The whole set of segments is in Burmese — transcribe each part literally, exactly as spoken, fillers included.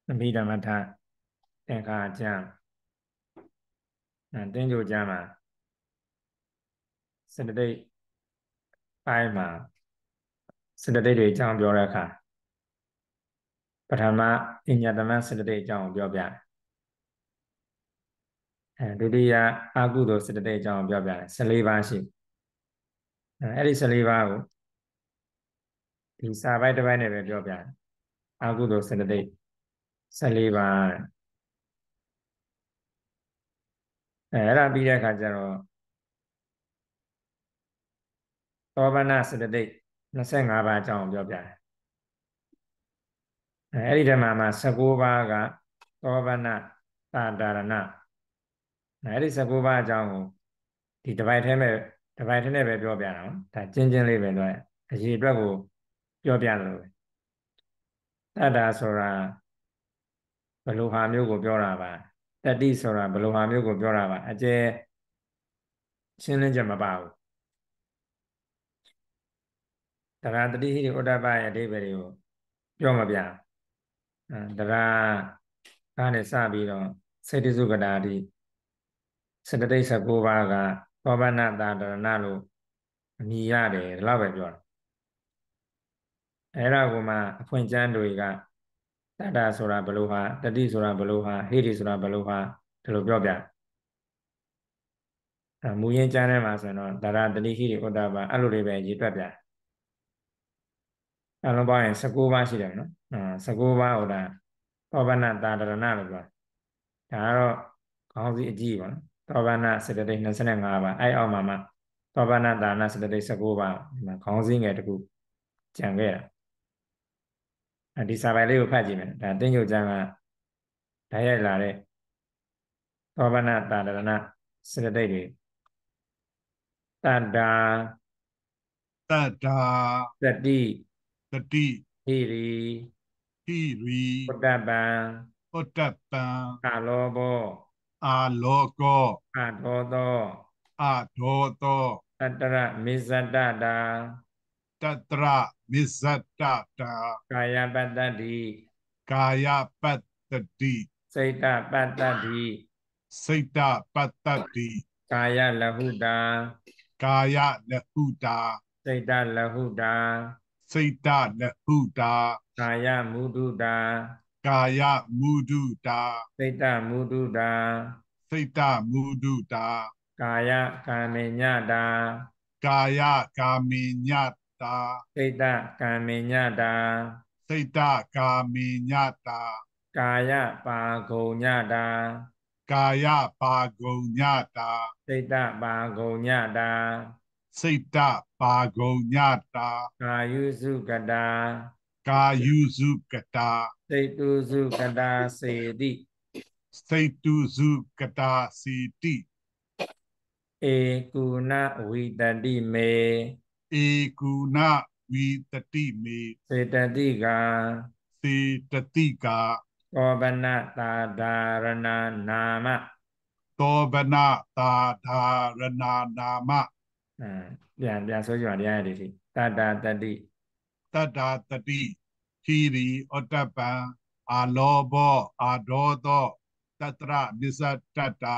သမီးဓမ္မထသင်္ခါကျမ်းတင်းကြိုကျမ်းမှာစတတိတ်ပိုင်းမှာစတတိတ်တွေအကြောင်းပြောတဲ့အခါပထမအညတမစတတိတ်အကြောင်းကိုပြောပြတယ်အဲဒုတိယအာကုသိုလ်စတတိတ်အကြောင်းကိုပြောပြတယ်ဆယ်လေးပါးရှိအဲအဲ့ဒီဆယ်လေးပါးကိုဒီစာပိုက်တစ်ပိုင်းနဲ့ပဲပြောပြတယ်အာကုသိုလ်စတတိတ်ဆယ်လေးပါးအဲအဲ့ဒါပြီးတဲ့အခါကျတော့သောဘနစတတိတ်နှစ်ဆယ့်ငါးပါးအကြောင်းကိုပြောပြတယ်အဲအဲ့ဒီထဲမှာမှာဆယ်ကိုးပါးကသောဘနတာတာရဏအဲ့ဒီဆယ်ကိုးပါးအကြောင်းကိုဒီတစ်ပိုက်ထဲမဲ့တစ်ပိုက်ထဲနဲ့ပဲပြောပြတာနော်ဒါကျင်းချင်းလေးပဲတော့အရေးအတွက်ကိုပြောပြတယ်လို့တတ္တာဆိုတာဘယ်လိုဟာမျိုးကိုပြောတာပါတတိဆိုတာဘယ်လိုဟာမျိုးကိုပြောတာပါအကျဲရှင်းလင်းချက်မပါဘူးတရားတတိဟိရိဥဒ္ဒပရဲ့အဓိပ္ပာယ်တွေကိုပြောမပြအဲတရားကနေစပြီးတော့စေတစုကတာတိစတတိဆယ်ကိုးပါးကသောဘနတာဒရဏလို့အမည်ရတယ်ဒီလောက်ပဲပြောတာအဲ့ဒါကိုမှအဖွင့်ကျမ်းတွေကတတ္တဆိုတာဘယ်လိုဟာတတိဆိုတာဘယ်လိုဟာဟိရိဆိုတာဘယ်လိုဟာဒီလိုပြောပြအဲမူရင်းကျမ်းထဲမှာဆိုရင်တော့ဒါရတတိဟိရိဥဒ္ဒပအဲ့လိုလေးပဲရေးတွက်ပြအလုံးပေါင်းရင်ဆယ်ကိုးပါးရှိတယ်နော်အဲဆယ်ကိုးပါးဟိုဒါသောဘနတာဒရဏလို့ပြောဒါကတော့ခေါင်းစည်းအကြည့်ပါနော်သောဘနစေတသိက်နှစ်ဆယ့်ငါးပါးအဲ့အောက်မှာမှသောဘနတာနာစေတသိက်ဆယ်ကိုးပါးဒီမှာခေါင်းစည်းငယ်တစ်ခုကြံခဲ့တာဒီစာပိုင်လေးကိုဖတ်ကြည့်မယ်ဒါတင်းကျုပ်ကျမ်းကဓာတ်ရိုက်လာတဲ့သောဘနတာဒရဏစေတသိက်တွေတတ္တာတတ္တာတတိတတိဟိရိဟိရိဥတ္တပံဥတ္တပံအလောဘောအာလောကောအဒောသောအဒောသောတတ္တရမိဇ္ဇတတာတတရမိဇ္ဇတတာကာယပတ္တတိကာယပတ္တတိစိတ်တပတ္တတိစိတ်တပတ္တတိကာယလဟုတာကာယလဟုတာစိတ်တလဟုတာစိတ်တလဟုတာကာယမုဒုတာကာယမုဒုတာစိတ်တမုဒုတာစိတ်တမုဒုတာကာယကာမေညတာကာယကာမိညတာစိတ်တကာမေညတာစိတ်တကာမိညတာကာယပါဂုံညတာကာယပါဂုံညတာစိတ်တပါဂုံညတာစိတ်တပါဂုံညတာကာယုစုကတာကာယုစုကတာစိတ်တုစုကတာစေတိစိတ်တုစုကတာစီတိဧကုဏဝိတတိမေဧကုဏဝိတတိမေစေတတိကာစေတတိကာသောဘနတာဒာရဏနာမသောဘနတာဒာရဏနာမအဲပြန်ပြန်ဆိုကြပါတရားရည်ဒီတတ္တတတိတတ္တာတတိဟိရိဩတ္တပံအာလောဘောအာဒောသောတတရမစ္ဆတတ္တာ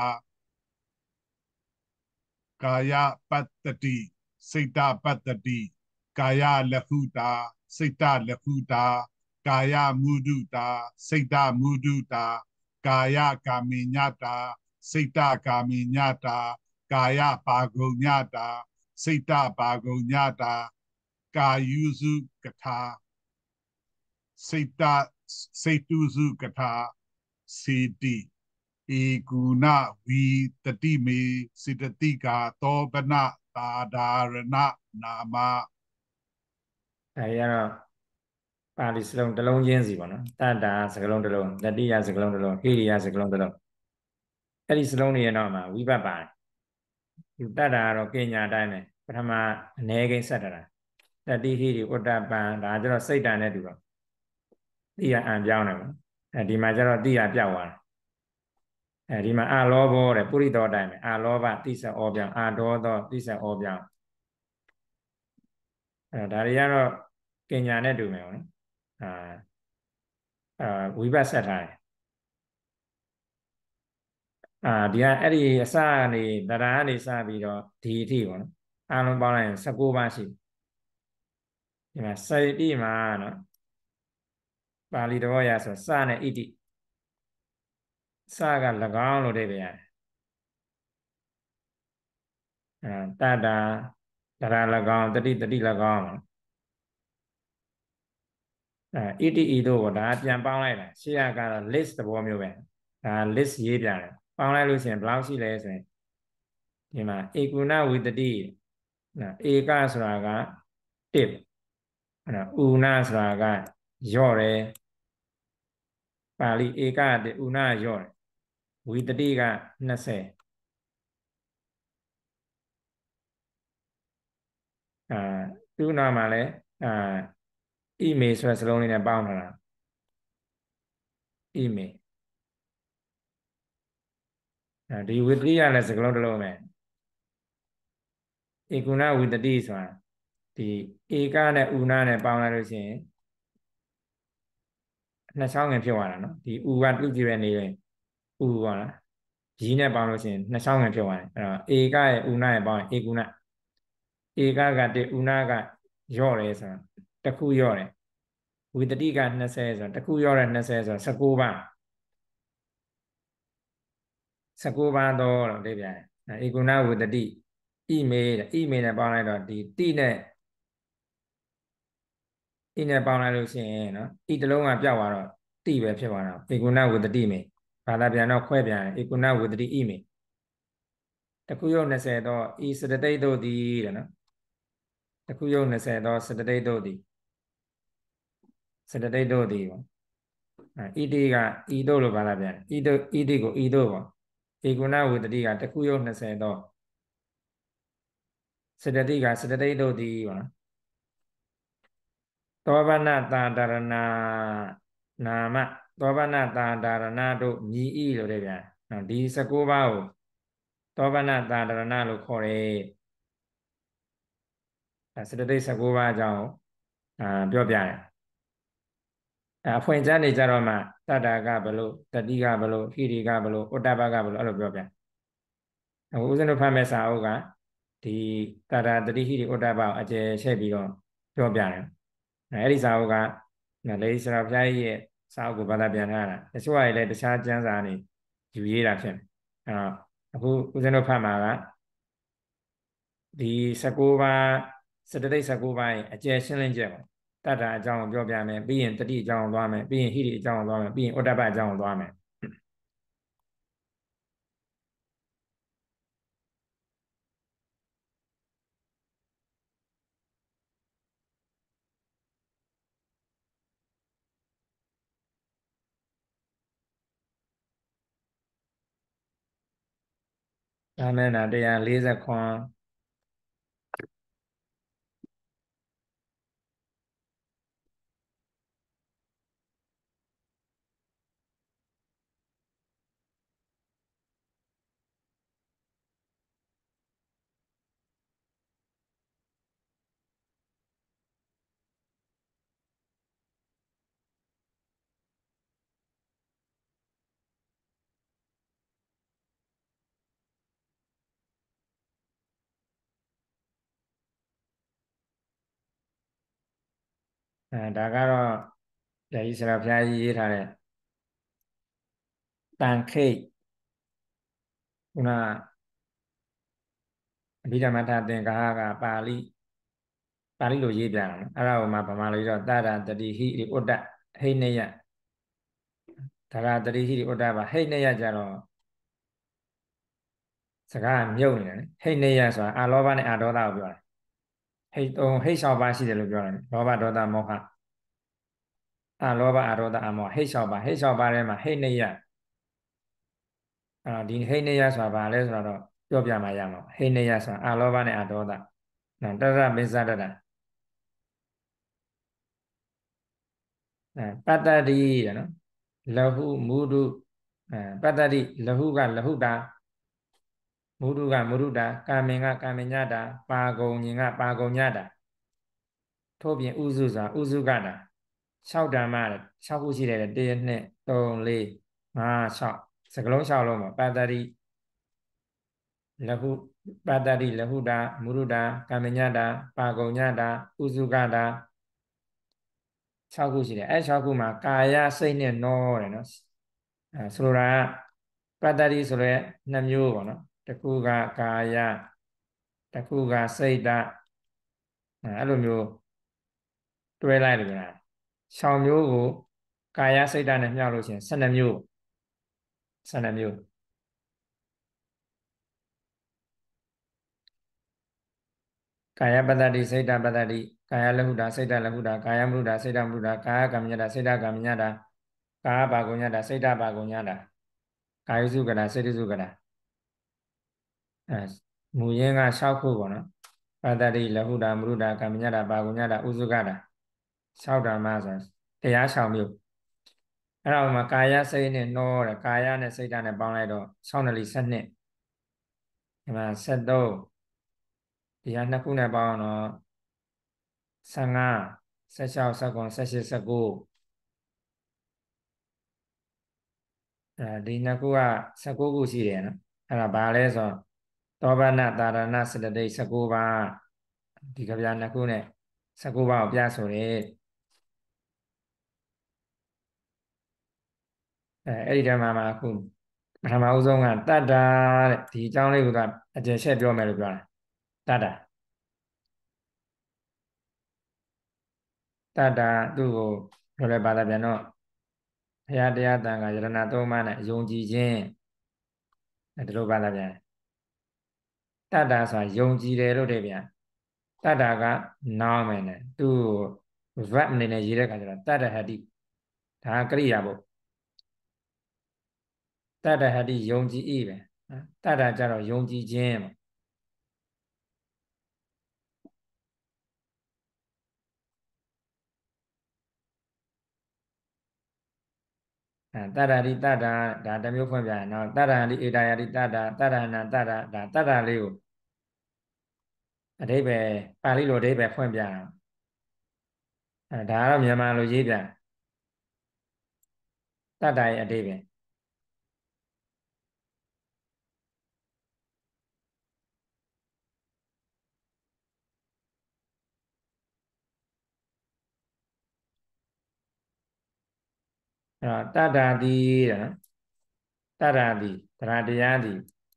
ကာယပတ္တတိစိတ်တပတ္တတိကာယလဟုတာစိတ်တလဟုတာကာယမုဒုတာစိတ်တမုဒုတာကာယကာမိညတာစိတ်တကာမိညတာကာယပါဂုံညတာစိတ်တပါဂုံညတာကာယုစုကထာစိတ်တစိတ်တုစုကထာစေတိဧကုဏဝီတတိမေစေတတိကာသောဘနတာဒာရဏနာမအဲရတော့ပါဠိစလုံးတစ်လုံးချင်းစီပေါ့နော်တတ္တာစကလုံးတစ်လုံးတတိယစကလုံးတစ်လုံးဟိရိယစကလုံးတစ်လုံးအဲ့ဒီစလုံးတွေရဲ့နောက်မှာဝိဘတ်ပါတယ်ဒီတတ္တာကတော့ပညာတိုင်းပဲပထမအနေကိန်းဆက်တာတတိဟိရိဥတ္တပံဒါကျတော့စိတ်တန်နဲ့တူတော့တိယအံပြောင်းတယ်ပေါ့အဲဒီမှာကျတော့တိယပြောက်သွားတယ်အဲဒီမှာအာလောဘောတဲ့ပုရိသောတိုင်းပဲအာလောဘတိစ္ဆဩပြောင်းအာဒောသောတိစ္ဆဩပြောင်းအဲဒါတွေကတော့ပညာနဲ့တူမယ်ပေါ့နော်အာအာဝိဘတ်ဆက်ထားတယ်အာဒီကအဲ့ဒီအစကနေတရာကနေစပြီးတော့ဒီအထိပေါ့နော်အားလုံးပေါင်းလိုက်ရင်၁၉ပါးရှိဒီမှာစတိမှာနော်ပါဠိတော်ရဆိုစနဲ့ဣတိစက၎င်းလို့အဓိပ္ပာယ်ရတယ်အဲတတ္တာတရာ၎င်းတတိတတိ၎င်းအဲဣတိဤတို့ပေါ့ဒါပြန်ပေါင်းလိုက်တာရှေ့ကကတော့ list သဘောမျိုးပဲဒါ list ရေးပြတယ်ပေါင်းလိုက်လို့ရှိရင်ဘယ်လောက်ရှိလဲဆိုရင်ဒီမှာဧကုဏဝိတတိနော်ဧကဆိုတာကတစ်အဲ့တော့ဥနာဆိုတာကယော့တယ်ပါဠိဧကတစ်ဥနာယော့တယ်ဝိတတိက၂၀အာသူ့နာမှာလဲအာဣမေဆိုတဲ့စလုံးလေးနဲ့ပေါင်းထားတာဣမေအဲဒီဝိတတိကလည်းစကလုံးတစ်လုံးပဲဧကုဏဝိတတိဆိုတာဒီဧကနဲ့ဥနာနဲ့ပေါင်းလိုက်လို့ရှိရင်နှစ်ချောင်းငယ်ဖြစ်သွားတာနော်ဒီဥကပြုကြည့်ရနေရင်ဥပါလားဂျီးနဲ့ပေါင်းလို့ရှိရင်နှစ်ချောင်းငယ်ဖြစ်သွားတယ်အဲ့တော့ဧကရဲ့ဥနာရဲ့ပေါင်းရင်ဧကုဏဧကကတည်းဥနာကယော့တယ်ဆိုတာတစ်ခုယော့တယ်ဝိတတိက၂၀ဆိုတော့တစ်ခုယော့တဲ့၂၀ဆိုတော့၁၉ပါး၁၉ပါးတော့လို့အဓိပ္ပာယ်ဧကုဏဝိတတိဣမေတဲ့ဣမေနဲ့ပေါင်းလိုက်တော့ဒီတိနဲ့ဣနဲ့ပေါင်းလိုက်လို့ရှိရင်နော်ဣတစ်လုံးကပြောက်သွားတော့တိပဲဖြစ်သွားတာဧကုဏဝိတတိမေဘာသာပြန်တော့ခွဲပြန်ဧကုဏဝိတတိဣမေတစ်ခုယော့၂၀တော့ဤစတတိတ်တို့သည်တဲ့နော်တစ်ခုယော့၂၀တော့စတတိတ်တို့သည်စတတိတ်တို့သည်ပေါ့ဣတိကဤတို့လို့ဘာသာပြန်ဣတို့ဣတိကိုဤတို့ပေါ့ဧကုဏဝိတတိကတစ်ခုယော့၂၀တော့စတတိကစတတိတ်တို့သည်ပေါ့နော်သောဗနတာဒရဏနာမသောဗနတာဒရဏတို့မြည်ဤလို့တဲ့ဗျာနော်ဒီ၁၉ပါးကိုသောဗနတာဒရဏလို့ခေါ်တယ်အဲစတတိတ်၁၉ပါးအကြောင်းအာပြောပြတယ်အဖွင့်ကြနေကြတော့မှတတ္တာကဘလို့တတိကဘလို့ဟိရိကဘလို့ဥတ္တပကဘလို့အဲ့လိုပြောပြအခုဦးဇင်းတို့ဖတ်မဲ့စာအုပ်ကဒီတတ္တာတတိဟိရိဥတ္တပကိုအကျယ်ချက်ပြီးတော့ပြောပြတယ်အဲ့ဒီစာအုပ်ကလေဆရာဘုရားကြီးရဲ့စာအုပ်ကိုဘာသာပြန်ထားတာတချို့ကလည်းတခြားကျမ်းစာနေယူရေးတာဖြစ်တယ်အဲ့တော့အခုဦးဇင်းတို့ဖတ်မှာကဒီ၁၉ပါးစတတိတ်၁၉ပါးရဲ့အကျယ်ရှင်းလင်းချက်ပေါ့တတ္တာအကြောင်းကိုပြောပြမယ်ပြီးရင်တတိအကြောင်းကိုသွားမယ်ပြီးရင်ဟိရိအကြောင်းကိုသွားမယ်ပြီးရင်ဥတ္တပအကြောင်းကိုသွားမယ်ဒါမဲ့နာ၁၄၇အဲဒါကတော့လေဆရာဘုရားကြီးရေးထားတဲ့တန်ခိတ်ခုနအဘိဓမ္မထသင်္ကာကပါဠိပါဠိလိုရေးပြတာနော်အဲ့ဒါကိုမှဗမာလိုတော့တတ္တာတတိဟိရိဥတ္တဟိနေယဒါကတတိဟိရိဥတ္တပါဟိနေယကြတော့စကားမြုပ်နေတယ်ဟိနေယဆိုတာအာလောဘနဲ့အာဒေါသကိုပြောတာဟိတုံဟိ၆ပါးရှိတယ်လို့ပြောတယ်လောဘဒေါသမောဟအာလောဘအာဒေါသအမောဟိ၆ပါးဟိ၆ပါးထဲမှာဟိနေယအာဒီဟိနေယဆိုတာဘာလဲဆိုတော့ပြောပြမှရမှာဟိနေယဆိုတာအာလောဘနဲ့အာဒေါသနော်တရမစ္ဆတတအဲပတ္တတိတဲ့နော်လဟုမုဒုအဲပတ္တတိလဟုကလဟုတာမုဒုကမုဒုတာကာမင်ကကာမင်ညတာပါကုံညင်ကပါကုံညတာထို့ပြင်ဥစုဆိုတာဥစုကတာ၆ဓမ္မတဲ့၆ခုရှိတယ်တဲ့တစ်နှစ်သုံးလေးငါး၆စကလုံး၆လုံးမှာပတ္တရိလဟုပတ္တရိလဟုတာမုရုတာကမ္မညတာပါကုံညတာဥစုကတာ၆ခုရှိတယ်အဲ၆ခုမှာကာယစိတ်နဲ့နောတဲ့နော်အဲဆိုလိုတာကပတ္တရိဆိုရဲနှစ်မျိုးပေါ့နော်တစ်ခုကကာယတစ်ခုကစိတ်တအဲအဲ့လိုမျိုးတွဲလိုက်လို့ဗျာ၆မျိုးကိုကာယစိတ်တနဲ့မြှောက်လို့ရှိရင်၁၂မျိုး၁၂မျိုးကာယပတ္တတိစိတ်တပတ္တတိကာယလဟုတာစိတ်တလဟုတာကာယမုဒ္ဒစိတ်တမုဒ္ဒကာယကမ္မညတာစိတ်တကမ္မညတာကာယပါကုညတာစိတ်တပါကုညတာကာယစုကတာစိတ်စုကတာအဲမူရင်းက၆ခုပေါ့နော်ပတ္တတိလဟုတာမုဒ္ဒကမ္မညတာပါကုညတာဥစုကတာ၆ဓမ္မဆိုတရား၆မျိုးအဲ့တော့မှာကာယစိတ်နဲ့နှောတယ်ကာယနဲ့စိတ်ဓာတ်နဲ့ပေါင်းလိုက်တော့၆နှစ်လီ၁၂ဒီမှာ၁၃ဒီဟာနှစ်ခုနဲ့ပေါင်းတော့၁၅ ၁၆ ၁၉ ၁၈ ၁၉အဲဒီနှစ်ခုက၁၉ခုရှိတယ်နော်အဲ့ဒါဘာလဲဆိုတော့သောဘနာတာရဏစတတိ၁၉ပါးဒီကဗျာနှစ်ခုနဲ့၁၉ပါးကိုပြဆိုတယ်အဲအဲ့ဒီတည်းမှာမှာအခုပထမဦးဆုံးကတတ္တာတဲ့ဒီအကြောင်းလေးကအကျယ်ချက်ပြောမယ်လို့ပြောတာတတ္တာတတ္တာသူ့ကိုပြောလဲပါလာပြန်တော့ဘုရားတရားတန်ခါယရဏသုံးပါးနဲ့ယုံကြည်ခြင်းအဲဒီလိုပါလာပြန်တတ္တာဆိုတာယုံကြည်တယ်လို့တည်းပြန်တတ္တာကနောင်းမယ်နဲ့သူ့ကို verb အနေနဲ့ရေးတဲ့ခါကျတော့တတ္တဟတိဒါကကရိယာပေါ့တတ္တဟတိယုံကြည်၏ပဲတတ္တာကြတော့ယုံကြည်ခြင်းပေါ့အဲတတ္တာတိတတ္တာဒါတစ်မျိုးဖွင့်ပြရင်နော်တတ္တာတိဧတယတိတတ္တာတတ္တာနာတတ္တာဒါတတ္တာလေးကိုအဓိပ္ပာယ်ပါဠိလိုအဓိပ္ပာယ်ဖွင့်ပြတာအဲဒါကတော့မြန်မာလိုရေးပြန်တတ္တာရဲ့အဓိပ္ပာယ်အဲတော့တတ္တာတိတဲ့နော်တတ္တာတိတရားတရားတိ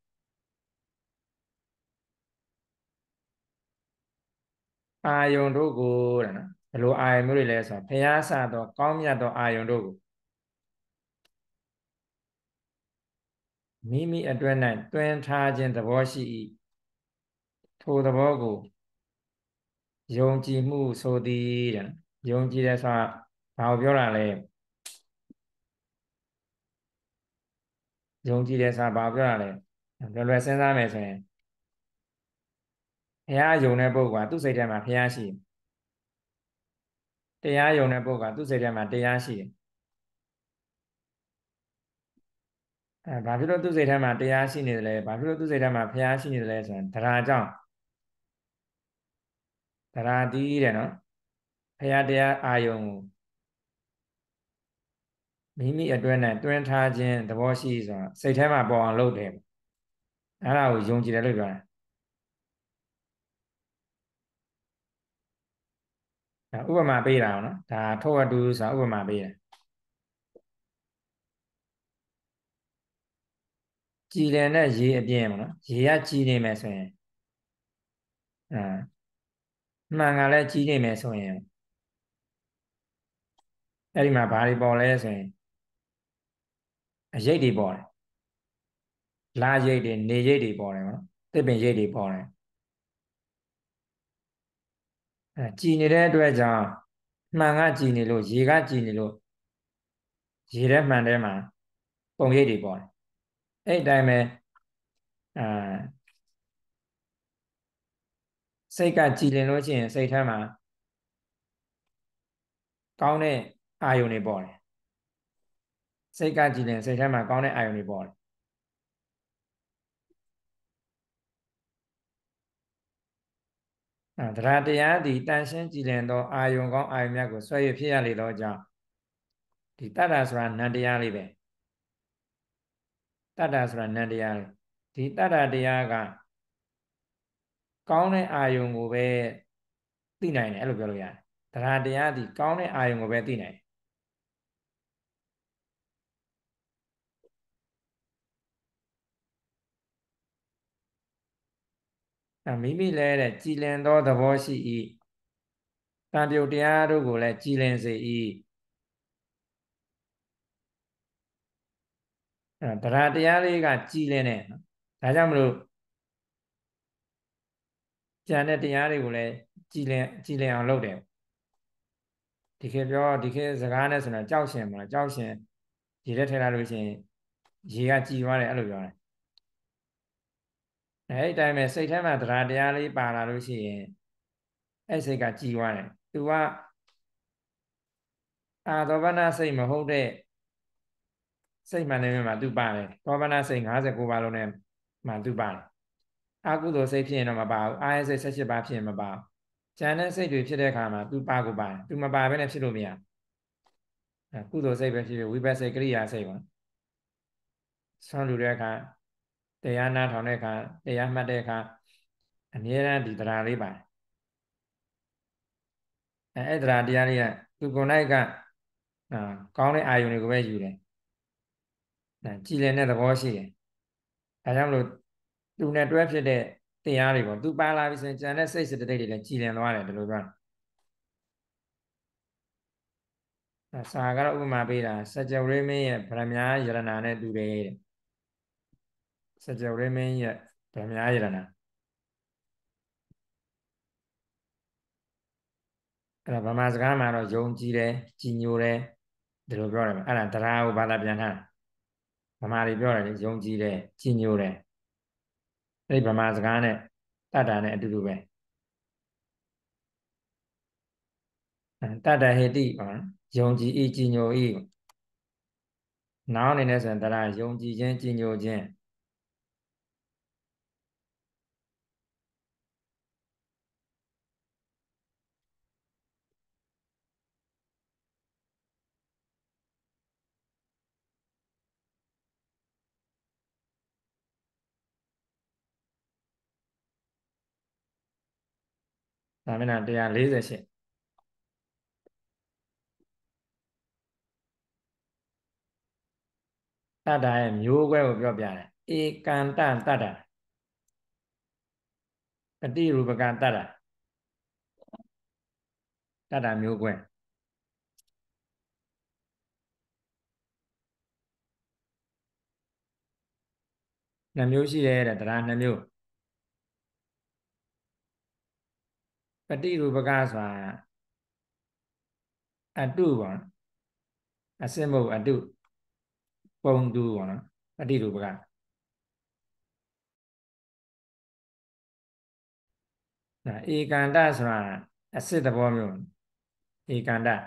အာယုန်တို့ကိုတဲ့နော်ဘယ်လိုအာယုန်မျိုးတွေလဲဆိုတော့ဘုရားစသောကောင်းမြတ်သောအာယုန်တို့ကိုမိမိအတွင်း၌တွင်ထားခြင်းသဘောရှိ၏ထိုသဘောကိုယုံကြည်မှုဆိုသည်တဲ့ယုံကြည်တယ်ဆိုတာဘာကိုပြောတာလဲယုံကြည်တယ်ဆိုတာဘာကိုပြောတာလဲလွယ်လွယ်စဉ်းစားမယ်ဆိုရင်ဘုရားယုံတဲ့ပုဂ္ဂိုလ်ကသူ့စိတ်ထဲမှာဘုရားရှိတယ်တရားယုံတဲ့ပုဂ္ဂိုလ်ကသူ့စိတ်ထဲမှာတရားရှိတယ်အဲဘာဖြစ်လို့သူ့စိတ်ထဲမှာတရားရှိနေတယ်လဲဘာဖြစ်လို့သူ့စိတ်ထဲမှာဘုရားရှိနေတယ်လဲဆိုရင်တရားကြောင့်တရားတီးတဲ့နော်ဘုရားတရားအာယုံကိုမိမိအတွင်းနဲ့တွင်ထားခြင်းသဘောရှိဆိုတာစိတ်ထဲမှာပေါ်အောင်လုပ်တယ်အဲ့ဒါကိုယုံကြည်တယ်လို့ပြောတာဥပမာပေးတာနော်ဒါထောအတူဆိုတာဥပမာပေးတယ်ကြည်လင်တဲ့ရေအပြင်ပေါ့နော်ရေကကြည်နေမယ်ဆိုရင်အာမှန်ကလည်းကြည်နေမယ်ဆိုရင်အဲ့ဒီမှာဘာတွေပေါ်လဲဆိုရင်အရိပ်တွေပေါ်တယ်လာရိပ်တွေနေရိပ်တွေပေါ်တယ်နော်တစ်ပင်ရိပ်တွေပေါ်တယ်အဲကြည်နေတဲ့အတွက်ကြောင့်မှန်ကကြည်နေလို့ရေကကြည်နေလို့ရေထဲမှန်ထဲမှာပုံရိပ်တွေပေါ်တယ်အဲ့အတိုင်းပဲအာစိတ်ကကြည်လင်လို့ရှိရင်စိတ်ထဲမှာကောင်းတဲ့အာယုန်တွေပေါ်တယ်စိတ်ကကြည်လင်စိတ်ထဲမှာကောင်းတဲ့အာယုန်တွေပေါ်တယ်အဲတရားတရားသည်တန်ရှင်းကြည်လင်သောအာယုံကောင်းအာယုံမြတ်ကိုဆွဲရဖြစ်ရလေသောကြောင့်ဒီတတ္တာဆိုတာနံတရားလေးပဲတတ္တာဆိုတာနံတရားလေးဒီတတ္တာတရားကကောင်းတဲ့အာယုံကိုပဲသိနိုင်တယ်အဲ့လိုပြောလို့ရတယ်တရားတရားသည်ကောင်းတဲ့အာယုံကိုပဲသိနိုင်တယ်မိမိလည်းတဲ့ကြည်လင်သောသဘောရှိ၏တန်ပြုတ်တရားတို့ကိုလည်းကြည်လင်စေ၏အဲ့တရားတရားလေးကကြည်လင်တယ်နော်ဒါကြောင့်မလို့ကျန်တဲ့တရားတွေကိုလည်းကြည်လင်ကြည်လင်အောင်လုပ်တယ်ဒီခေတ်ပြောဒီခေတ်စကားနဲ့ဆိုတော့ကြောက်ရှင်မလားကြောက်ရှင်ရေထဲထည့်လိုက်လို့ရှိရင်ရေကကြည်သွားတယ်အဲ့လိုပြောတယ်အဲ့ဒီတိုင်းပဲစိတ်ထဲမှာတရားတရားလေးပါလာလို့ရှိရင်အဲ့စိတ်ကကြည်သွားတယ်သူကအာသောပနာစိတ်မဟုတ်တဲ့စိတ်မှန်နေမှာသူပါတယ်သောပနာစိတ်၅၉ပါးလုံးနဲ့မှသူပါတယ်အကုသိုလ်စိတ်ဖြစ်ရင်တော့မပါဘူးအာရစိတ်၁၈ပါးဖြစ်ရင်မပါဘူးကျန်တဲ့စိတ်တွေဖြစ်တဲ့အခါမှာသူပါကိုပါတယ်သူမပါဘဲနဲ့ဖြစ်လို့မရကုသိုလ်စိတ်ပဲဖြစ်ဖြစ်ဝိပဿစိတ်ကရိယာစိတ်ပါဆွမ်းလူတဲ့အခါတရားနာထောင်တဲ့အခါတရားမှတ်တဲ့အခါအမြဲတမ်းဒီတရားလေးပါတယ်အဲအဲ့တရားတရားလေးကသူကိုယ်၌ကအာကောင်းတဲ့အာယုန်တွေကိုပဲယူတယ်အဲကြည်လင်တဲ့သဘောရှိတယ်ဒါကြောင့်မလို့သူနဲ့တွဲဖြစ်တဲ့တရားတွေပေါ့သူပါလာပြီဆိုရင်ကျန်တဲ့စိတ်စိတ်တိတ်တွေလည်းကြည်လင်သွားတယ်ဒီလိုပြောစာကတော့ဥပမာပေးတာစကြဝဠာမင်းရဲ့ဗရမ ्या ယရဏနဲ့တူတယ်တဲ့စကြဝဠာမင်းရဲ့ဗရမ ्या ယရဏအဲ့ဒါဗမာစကားမှာတော့ယုံကြည်တယ်ကြည်ညိုတယ်ဒီလိုပြောတယ်အဲ့ဒါတရားကိုဘာသာပြန်ထားဗမာတွေပြောတယ်ယုံကြည်တယ်ကြည်ညိုတယ်အဲ့ဒီဗမာစကားနဲ့တတ္တာနဲ့အတူတူပဲတတ္တဟေတိပေါ့ယုံကြည်ဤကြည်ညိုဤနောင်အနေနဲ့ဆိုရင်တရားယုံကြည်ခြင်းကြည်ညိုခြင်းဒါမျက်နှာone forty-eightတတ္တာရဲ့မျိုးကွဲကိုပြောပြတယ်ဧကန္တတတ္တာပฏิရူပကတတ္တာတတ္တာမျိုးကွဲနှမျိုးရှိတယ်တဲ့တရားနှမျိုးပฏิရူပကဆိုတာအတုပေါ့အစစ်မဟုတ်အတုပုံတူပေါ့နော်ပฏิရူပကဒါဧကန္တဆိုတာအစစ်သဘောမျိုးဧကန္တ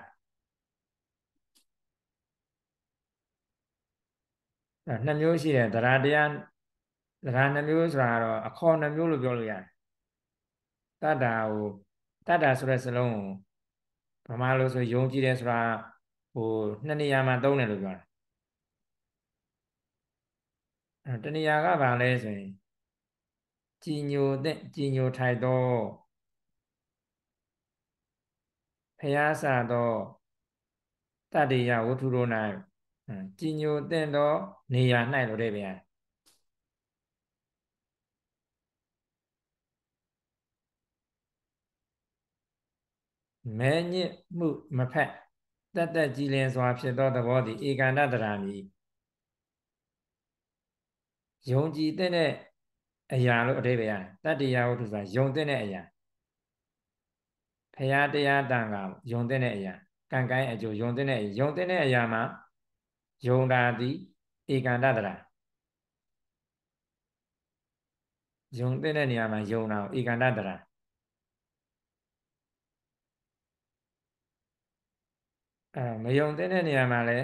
နှစ်မျိုးရှိတယ်တရားတရားတရားနှစ်မျိုးဆိုတာတော့အခေါ်နှစ်မျိုးလို့ပြောလို့ရတယ်တတ္တာကိုတတ္တာဆိုတဲ့စလုံးကိုဗမာလိုဆိုယုံကြည်တယ်ဆိုတာဟိုနှစ်နေရာမှာသုံးတယ်လို့ပြောတာအဲတနေရာကဘာလဲဆိုရင်ကြည်ညိုတဲ့ကြည်ညိုထိုက်သောဖျားစာသောတတ္တိယဝတ္ထုတို့၌ကြည်ညိုတဲ့သောနေရာ၌လို့တဲ့ဗျာမဲညစ်မှုမဖက်တက်တက်ကြည်လင်စွာဖြစ်သောသဘောသည်ဧကန္တတရာမည်ယုံကြည်တဲ့အရာလို့အဓိပ္ပာယ်ရတယ်တတ္တိယဝတ္ထုဆိုတာယုံတဲ့အရာဖရာတရားတန်ကယုံတဲ့အရာကံကိုင်းအကျိုးယုံတဲ့ယုံတဲ့အရာမှာယုံတာသည်ဧကန္တတရာယုံတဲ့နေရာမှာယုံတာဧကန္တတရာအဲမယုံတဲ့နေရာမှာလည်း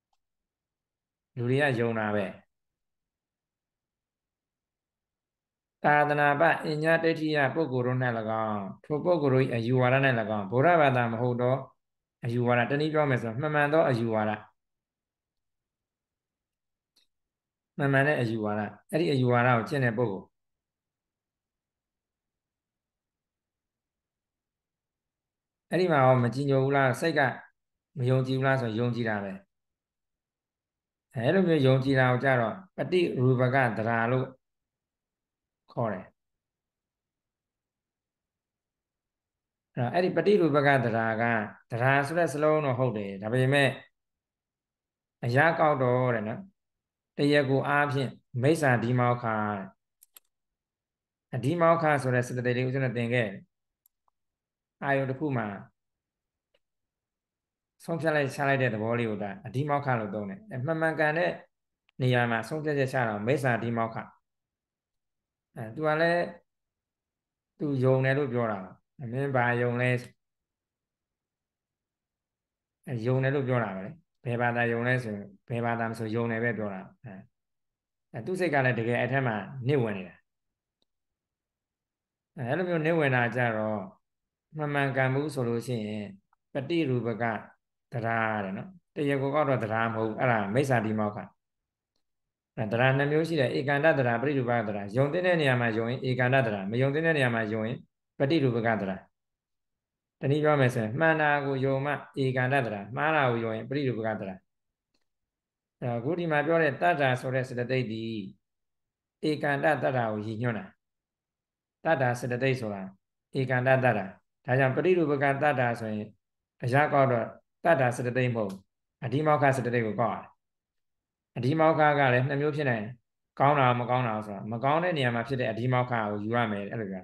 လူတွေကယုံတာပဲသာသနာပအညဒိဋ္ဌိယပုဂ္ဂိုလ်တို့၌၎င်းထိုပုဂ္ဂိုလ်တို့၏အယူဝါဒ၌၎င်းဗုဒ္ဓဘာသာမဟုတ်သောအယူဝါဒတနည်းပြောမယ်ဆိုမှန်မှန်သောအယူဝါဒမှန်မှန်တဲ့အယူဝါဒအဲ့ဒီအယူဝါဒကိုကျင့်တဲ့ပုဂ္ဂိုလ်အဲ့ဒီမှာရောမကြည်ညိုဘူးလားစိတ်ကမယုံကြည်ဘူးလားဆိုယုံကြည်တာပဲအဲ့လိုမျိုးယုံကြည်တာကိုကြတော့ပฏิရူပကတရားလို့ခေါ်တယ်အဲ့ဒီပฏิရူပကတရားကတရားဆိုတဲ့စလုံးတော့ဟုတ်တယ်ဒါပေမဲ့အရာကောက်တော့တဲ့နော်တရားကိုအားဖြင့်မိစ္ဆာဒီမောခအဒီမောခဆိုတဲ့စတတိလေးဦးဇင်းနဲ့သင်ခဲ့အာယုတစ်ခုမှာဆုံးဖြတ်လိုက်ချလိုက်တဲ့သဘောလေးကိုဒါအဒီမောခလို့သုံးတယ်အမှန်မှန်ကန်တဲ့နေရာမှာဆုံးဖြတ်ချက်ချတာမိစ္ဆာဒီမောခအဲသူကလည်းသူယုံတယ်လို့ပြောတာအမင်းဘာယုံလဲယုံတယ်လို့ပြောတာပဲလေဘယ်ဘာသာယုံလဲဆိုဘယ်ဘာသာမဆိုယုံတယ်ပဲပြောတာအဲအဲသူစိတ်ကလည်းတကယ်အဲ့ထက်မှနစ်ဝင်နေတာအဲအဲ့လိုမျိုးနစ်ဝင်တာကြတော့မှန်မှန်ကန်မှုဆိုလို့ရှိရင်ပฏิရူပကတရားတဲ့နော်တရားကိုကတော့တရားမဟုတ်အဲ့ဒါမိစ္ဆာတိမောက္ခအဲတရားနှစ်မျိုးရှိတယ်ဧကန္တတရားပฏิရူပကတရားယုံတဲ့နေရာမှာယုံရင်ဧကန္တတရားမယုံတဲ့နေရာမှာယုံရင်ပฏิရူပကတရားတနည်းပြောမယ်ဆိုရင်မှန်တာကိုယုံမှဧကန္တတရားမှားတာကိုယုံရင်ပฏิရူပကတရားအခုဒီမှာပြောတဲ့တတ္တာဆိုတဲ့စေတသိက်ဒီဧကန္တတတ္တာကိုရည်ညွှန်းတာတတ္တာစေတသိက်ဆိုတာဧကန္တတတ္တာဒါကြောင့်ပရိရူပကတတ္တာဆိုရင်အရာကောက်တော့တတ္တာစေတသိက်မဟုတ်အဓိမောက္ခစေတသိက်ကိုကောက်ရတယ်အဓိမောက္ခကလည်းနှစ်မျိုးဖြစ်နေကောင်းတာမကောင်းတာဆိုတာမကောင်းတဲ့နေရာမှာဖြစ်တဲ့အဓိမောက္ခကိုယူရမယ်အဲ့လိုပြော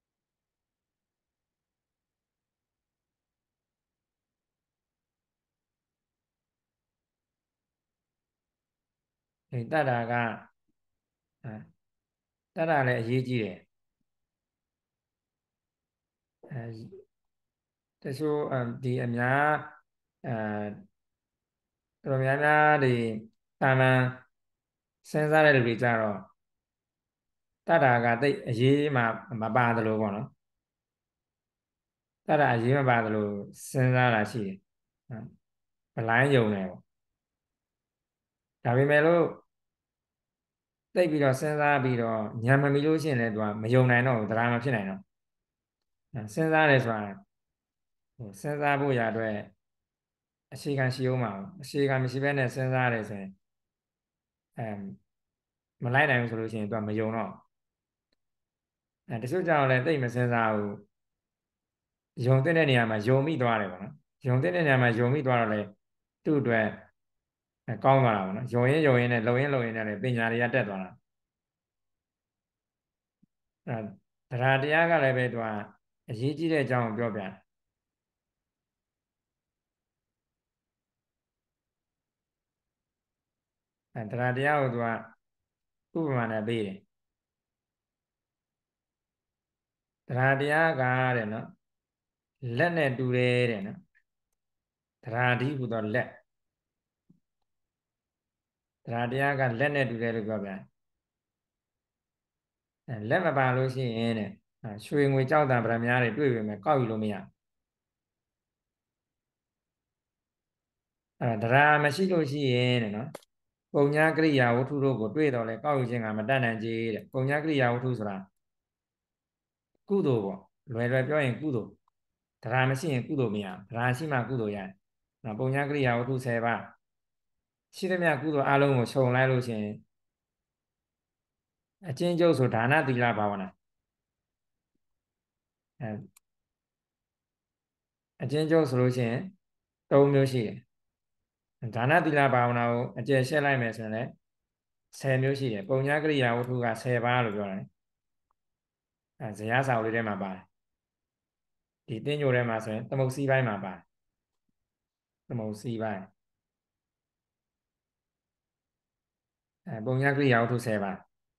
အဲတတ္တာကတတ္တာလည်းအရေးကြီးတယ်အဲတချို့ဒီအများအဲတော်များများဒီတာမန်စဉ်းစားတဲ့လူတွေကြတော့တတ္တာကတိတ်အရေးမှမပါတယ်လို့ပေါ့နော်တတ္တာအရေးမပါတယ်လို့စဉ်းစားတာရှိတယ်ဘလိုင်းယုံတယ်ပေါ့ဒါပေမဲ့လို့တိတ်ပြီးတော့စဉ်းစားပြီးတော့ညံမမီလို့ရှိရင်လည်းသူကမယုံနိုင်တော့ဘူးတရားမဖြစ်နိုင်တော့စဉ်းစားတယ်ဆိုတာဟိုစဉ်းစားဖို့ရအတွက်အခြေခံရှိအောင်မှာအခြေခံမရှိဘဲနဲ့စဉ်းစားရတယ်ဆိုရင်အဲမလိုက်နိုင်ဘူးဆိုလို့ရှိရင်သူကမယုံတော့အဲတချို့ကြောင့်လည်းတိတ်မစဉ်းစားဘူးယုံတဲ့နေရာမှာယုံမိသွားတယ်ပေါ့နော်ယုံတဲ့နေရာမှာယုံမိသွားတော့လေသူ့အတွက်ကောင်းသွားတာပေါ့နော်ယုံရင်ယုံရင်နဲ့လုံရင်လုံရင်နဲ့ပညာတွေကတက်သွားတာအဲတရားတရားကလည်းပဲသူကအရေးကြီးတဲ့အကြောင်းကိုပြောပြတယ်အဲတရားတရားကိုသူကဥပမာနဲ့ပေးတယ်တရားတရားကတဲ့နော်လက်နဲ့တူတယ်တဲ့နော်တရားဒီဟူသောလက်တရားတရားကလက်နဲ့တူတယ်လို့ပြောပြတယ်အဲလက်မပါလို့ရှိရင်တဲ့ရွှေငွေကြောက်တံပရမများတွေတွေ့ပေမဲ့ကောက်ယူလို့မရအဲတရားမရှိလို့ရှိရင်တဲ့နော်ပုံညာကရိယာဝတ္ထုတို့ကိုတွေ့တော့လဲကောက်ယူခြင်းကမတတ်နိုင်ကြတဲ့ပုံညာကရိယာဝတ္ထုဆိုတာကုသိုလ်ပေါ့လွယ်လွယ်ပြောရင်ကုသိုလ်တရားမရှိရင်ကုသိုလ်မရတရားရှိမှကုသိုလ်ရတယ်နော်ပုံညာကရိယာဝတ္ထုဆယ်ပါးရှိသမျှကုသိုလ်အလုံးကိုခြုံလိုက်လို့ရှိရင်အချင်းကျုပ်ဆိုဒါနသီလဘာဝနာအဲအချင်းကျုပ်ဆိုလို့ရှိရင်သုံးမျိုးရှိတယ်ဒါနသီလဘာဝနာကိုအကျယ်ရှင်းလိုက်မယ်ဆိုရင်လည်းဆယ်မျိုးရှိတယ်ပုံညာကရိယာဝတ္ထုကဆယ်ပါးလို့ပြောတယ်အဲဇယားစာအုပ်လေးထဲမှာပါတယ်ဒီတင်းညိုထဲမှာဆိုရင်သမုတ်စီးပိုင်းမှာပါတယ်သမုတ်စီးပိုင်းအဲပုံညာကရိယာဝတ္ထုဆယ်ပါး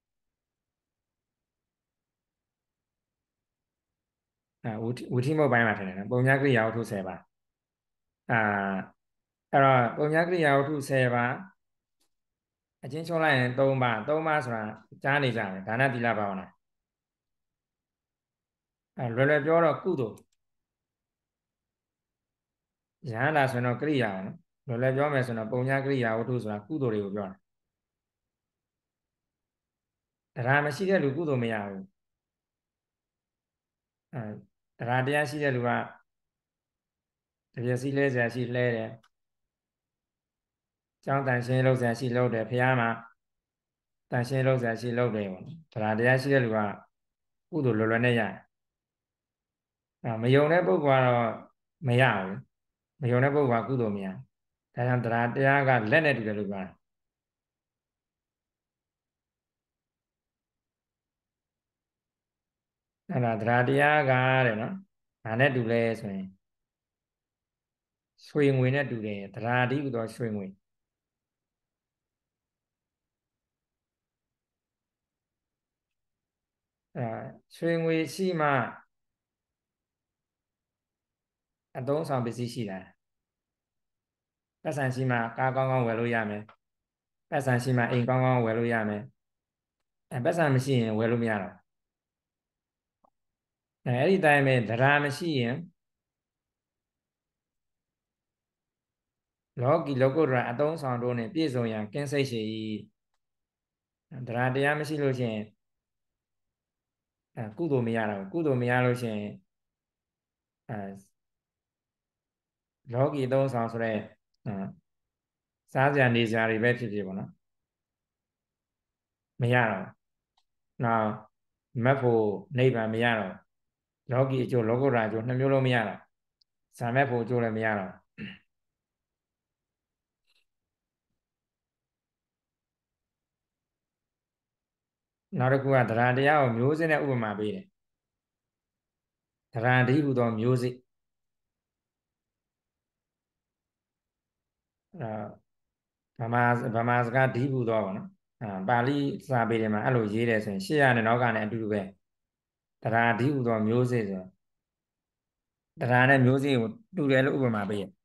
အဲဝထဝထီမုတ်ပိုင်းမှာထင်တယ်နော်ပုံညာကရိယာဝတ္ထုဆယ်ပါးအာအဲ့တော့ပုံညာကရိယာဝတ္ထုဆယ်ပါးအချင်းချုံးလိုက်ရင်သုံးပါးသုံးပါးဆိုတာကြားနေကြတယ်ဒါနသီလဘာဝနာအဲလွယ်လွယ်ပြောတော့ကုသိုလ်ယဟန္တာဆိုတော့ကရိယာနော်လွယ်လွယ်ပြောမယ်ဆိုတော့ပုံညာကရိယာဝတ္ထုဆိုတာကုသိုလ်တွေကိုပြောတာတရားမရှိတဲ့လူကုသိုလ်မရဘူးအဲတရားတရားရှိတဲ့လူကတပြည့်စည်းလဲစရာရှိလဲတယ်ကျောင်းတန်ရှင်းလုပ်စရာရှိလုပ်တယ်ဖះမှာတန်ရှင်းလုပ်စရာရှိလုပ်တယ်ပေါ့တရားတရားရှိတဲ့လူကကုသိုလ်လွယ်လွယ်နဲ့ရတယ်အဲမယုံတဲ့ပုဂ္ဂိုလ်ကတော့မရဘူးမယုံတဲ့ပုဂ္ဂိုလ်ကကုသိုလ်မရဒါကြောင့်တရားတရားကလက်နဲ့တူတယ်လို့ပြောတာအဲ့ဒါတရားတရားကတဲ့နော်ဘာနဲ့တူလဲဆိုရင်ရွှေငွေနဲ့တူတယ်တရားတိဟူသောရွှေငွေအဲရွှေငွေရှိမှအသုံးဆောင်ပစ္စည်းရှိတာပတ်စံရှိမှကားကောင်းကောင်းဝယ်လို့ရမယ်ပတ်စံရှိမှအိမ်ကောင်းကောင်းဝယ်လို့ရမယ်အဲပတ်စံမရှိရင်ဝယ်လို့မရတော့အဲအဲ့ဒီတိုင်းပဲတရားမရှိရင်လောကီလောကုတ္တရာအသုံးဆောင်တို့နဲ့ပြည့်စုံရန်ကင်းစိတ်ရှိတရားတရားမရှိလို့ရှိရင်အဲကုသိုလ်မရတော့ကုသိုလ်မရလို့ရှိရင်အဲလောကီအသုံးဆောင်ဆိုတဲ့စားစရာနေစရာတွေပဲဖြစ်ဖြစ်ပေါ့နော်မရတော့နောက်မက်ဖို့နိဗ္ဗာန်မရတော့လောကီအကျိုးလောကုတ္တရာအကျိုးနှစ်မျိုးလုံးမရတော့ဇာမက်ဖို့အကျိုးလည်းမရတော့နောက်တစ်ခုကတရားတရားကိုမျိုးစေ့နဲ့ဥပမာပေးတယ်တရားဓိဟူသောမျိုးစေ့အဲဗမာဗမာစကားဓိဟူသောပေါ့နော်အဲပါဠိစာပေတွေမှာအဲ့လိုရေးတယ်ဆိုရင်ရှေ့ရနဲ့နောက်ကနဲ့အတူတူပဲတရားဓိဟူသောမျိုးစေ့ဆိုတရားနဲ့မျိုးစေ့ကိုတူတယ်လို့ဥပမာပေးရ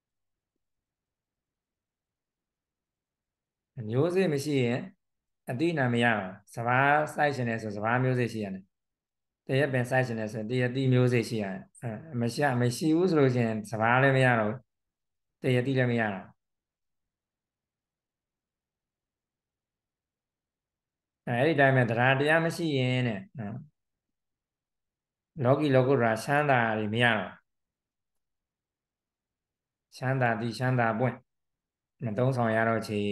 မျိုးစေ့မရှိရင်အတိအနာမရအောင်စဘာစိုက်ရှင်တယ်ဆိုစဘာမျိုးစေ့ရှိရတယ်တရက်ပင်စိုက်ရှင်တယ်ဆိုတရက်တိမျိုးစေ့ရှိရတယ်အဲမရှိမရှိဘူးဆိုလို့ရှိရင်စဘာလည်းမရတော့တရက်တိလည်းမရတော့အဲအဲ့ဒီတိုင်းပဲတရားတရားမရှိရင်တဲ့နော်လောကီလောကုတ္တရာချမ်းသာတွေမရတော့ချမ်းသာသည်ချမ်းသာပွင့်မသုံးဆောင်ရတော့ချေ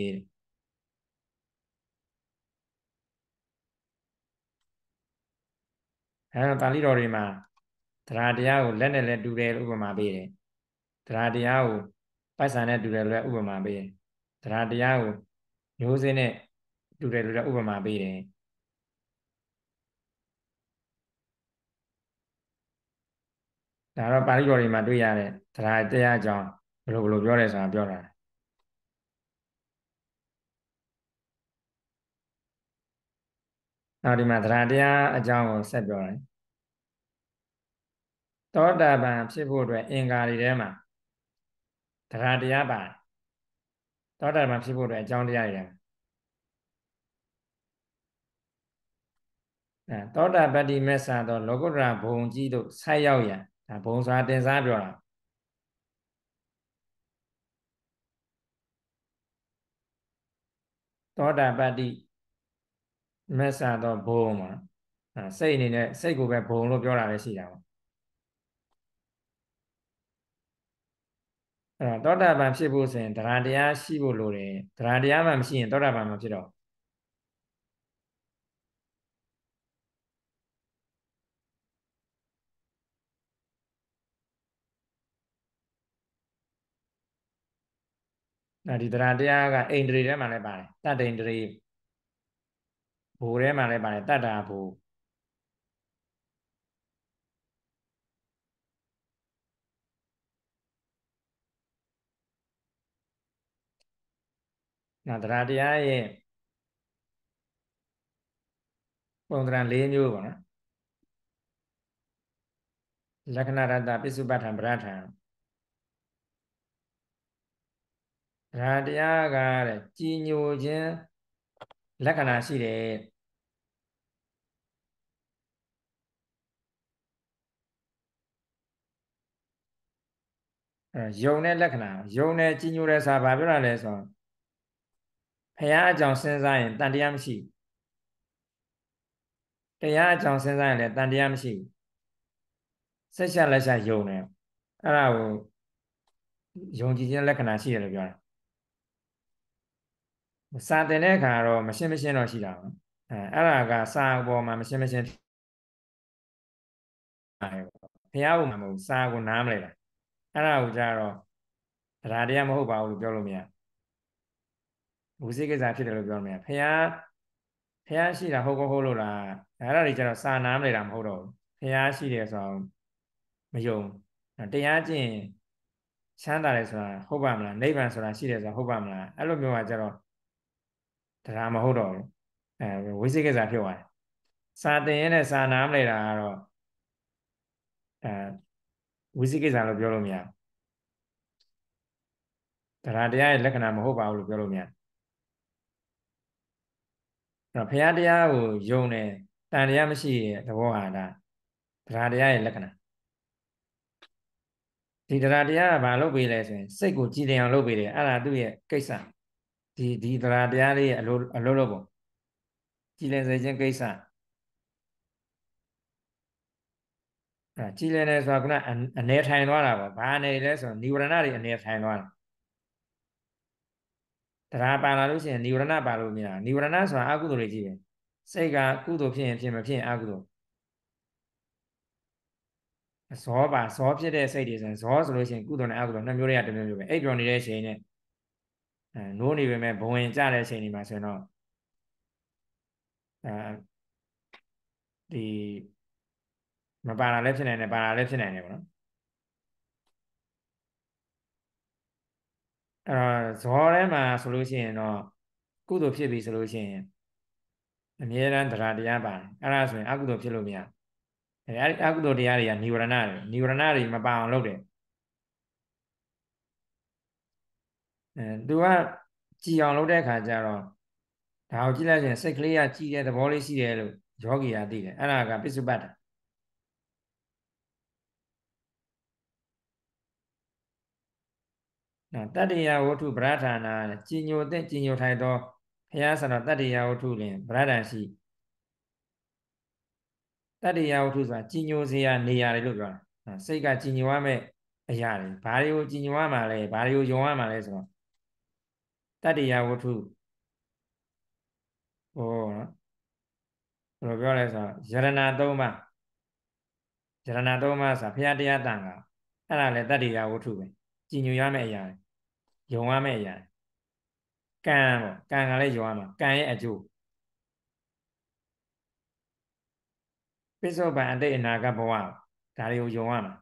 အဲပါဠိတော်တွေမှာတရားတရားကိုလက်နဲ့လက်တူတယ်ဥပမာပေးတယ်တရားတရားကိုပိုက်ဆံနဲ့တူတယ်လို့ဥပမာပေးတယ်တရားတရားကိုမျိုးစေ့နဲ့တူတယ်လို့ဥပမာပေးတယ်ဒါတော့ပါဠိတော်တွေမှာတွေ့ရတဲ့တရားတရားအကြောင်းဘယ်လိုဘယ်လိုပြောလဲဆိုတာပြောတာနောက်ဒီမှာတရားတရားအကြောင်းကိုဆက်ပြောတယ်သောတာပန်ဖြစ်ဖို့အတွက်အင်္ဂါတွေထဲမှာတရားတရားပါတယ်သောတာပန်ဖြစ်ဖို့အတွက်အကြောင်းတရားတွေထဲမှာအဲသောတာပတ္တိမေဆာသောလောကုတ္တရာဘုံကြီးတို့ဆိုက်ရောက်ရန်ဒါဘုံစွာတင်စားပြောတာသောတာပတ္တိမေဆာသောဘုံမှာအဲစိတ်အနေနဲ့စိတ်ကိုပဲဘုံလို့ပြောတာပဲရှိတာပေါ့အဲတော့သောတာပန်ဖြစ်ဖို့ဆိုရင်တရားတရားရှိဖို့လိုတယ်တရားတရားမှမရှိရင်သောတာပန်မဖြစ်တော့အဲဒီတရားတရားကအိန္ဒြေထဲမှာလည်းပါတယ်တတ္တိန္ဒြေဘိုလ်ထဲမှာလည်းပါတယ်တတ္တာဘိုလ်နော်တရားတရားရဲ့ပုံသဏ္ဍာန်၄မျိုးပေါ့နော်လက္ခဏာရတ္တပစ္စုပ္ပထံပရထံတရားတရားကတဲ့ကြည်ညိုခြင်းလက္ခဏာရှိတယ်အဲယုံတဲ့လက္ခဏာယုံတဲ့ကြီးညိုတဲ့ဆိုတာဘာပြောတာလဲဆိုတော့ဘုရားအကြောင်းစဉ်းစားရင်တန်တရားမရှိဘူးတရားအကြောင်းစဉ်းစားရင်လည်းတန်တရားမရှိဘူးစိတ်ချလက်ချယုံတယ်အဲ့ဒါကိုယုံကြည်ခြင်းလက္ခဏာရှိတယ်လို့ပြောတာစာတင်တဲ့အခါတော့မရှင်းမရှင်းတော့ရှိတာပေါ့အဲအဲ့ဒါကစာပေါ်မှာမရှင်းမရှင်းပါတယ်ပေါ့ဘုရားကမှမဟုတ်စာကိုနားမလဲတာအဲ့ဒါကိုကြတော့တရားတရားမဟုတ်ပါဘူးလို့ပြောလို့မရဝိသေကိစ္စဖြစ်တယ်လို့ပြောလို့မရဘုရားဘုရားရှိတာဟုတ်ကောဟုတ်လို့လားအဲ့ဒါတွေကြတော့စာနားမလဲတာမဟုတ်တော့ဘူးဘုရားရှိတယ်ဆိုတော့မယုံတရားကျင့်ချမ်းသာတယ်ဆိုတာဟုတ်ပါမလားနိဗ္ဗာန်ဆိုတာရှိတယ်ဆိုတာဟုတ်ပါမလားအဲ့လိုမျိုးကကြတော့တရားမဟုတ်တော့ဘူးအဲဝိသေကိစ္စဖြစ်သွားတယ်စာသင်ရတဲ့စာနားမလဲတာကတော့အဲဝိသေကိစ္စလို့ပြောလို့မရတရားတရားရဲ့လက္ခဏာမဟုတ်ပါဘူးလို့ပြောလို့မရအဲ့တော့ဘုရားတရားကိုယုံတယ်တန်တရားမရှိတဲ့သဘောဟာဒါတရားတရားရဲ့လက္ခဏာဒီတရားတရားကဘာလုပ်ပေးလဲဆိုရင်စိတ်ကိုကြည်လင်အောင်လုပ်ပေးတယ်အဲ့ဒါသူ့ရဲ့ကိစ္စဒီဒီတရားတရားလေးရဲ့အလိုအလိုလိုပုံကြည်လင်စေခြင်းကိစ္စအဲကြည်လင်တယ်ဆိုတာကအနေထိုင်သွားတာပေါ့ဘာအနေလဲဆိုတော့និဝရဏတွေအနေထိုင်သွားတာတရားပါလာလို့ရှိရင်និဝရဏပါလို့မရនិဝရဏဆိုတာအကုသိုလ်တွေကြီးပဲစိတ်ကကုသိုလ်ဖြစ်ရင်ဖြစ်မဖြစ်ရင်အကုသိုလ်ဇောပါဇောဖြစ်တဲ့စိတ်တွေဆိုရင်ဇောဆိုလို့ရှိရင်ကုသိုလ်နဲ့အကုသိုလ်နှစ်မျိုးတွေကတစ်မျိုးမျိုးပဲအိပ်ပျော်နေတဲ့အချိန်နဲ့အဲနိုးနေပေမဲ့ဘဝင်ကြတဲ့အချိန်တွေမှာဆိုရင်တော့အဲဒီမပါတာလည်းဖြစ်နိုင်တယ်ပါတာလည်းဖြစ်နိုင်တယ်ပေါ့နော်အဲတော့ဇောထဲမှာဆိုလို့ရှိရင်တော့ကုသိုလ်ဖြစ်ပြီဆိုလို့ရှိရင်အမြဲတမ်းတရားတရားပါတယ်အဲ့ဒါဆိုရင်အကုသိုလ်ဖြစ်လို့မရအဲဒီအကုသိုလ်တရားတွေကនិဝရဏတွေនិဝရဏတွေမပါအောင်လုပ်တယ်အဲသူကကြည်အောင်လုပ်တဲ့အခါကျတော့ဒါကိုကြည့်လိုက်ရင်စိတ်ကလေးကကြည်တဲ့သဘောလေးရှိတယ်လို့ယောဂီကသိတယ်အဲ့ဒါကပစ္စုပ္ပတ္တနော်တတ္တိယဝတ္ထုဗရဌာနာကြည်ညိုတဲ့ကြည်ညိုထိုက်သောဘုရားဆရာတော်တတ္တိယဝတ္ထုတွင်ဗရဒံရှိတတ္တိယဝတ္ထုဆိုတာကြည်ညိုစရာနေရာတွေလို့ပြောတာစိတ်ကကြည်ညိုရမယ့်အရာတွေဘာတွေကိုကြည်ညိုရမှာလဲဘာတွေကိုယုံရမှာလဲဆိုတော့တတ္တိယဝတ္ထုဟောနော်ဘယ်လိုပြောလဲဆိုတော့ယရဏသုံးပါးယရဏသုံးပါးဆိုတာဘုရားတရားတန်ခါအဲ့ဒါလည်းတတ္တိယဝတ္ထုပဲကြည်ညိုရမယ့်အရာယုံရမယ့်အရာကံပေါ့ကံကလည်းယုံရမှာကံရဲ့အကျိုးပိဿုပန်အတိတ်အနာဂတ်ဘဝဒါတွေကိုယုံရမှာ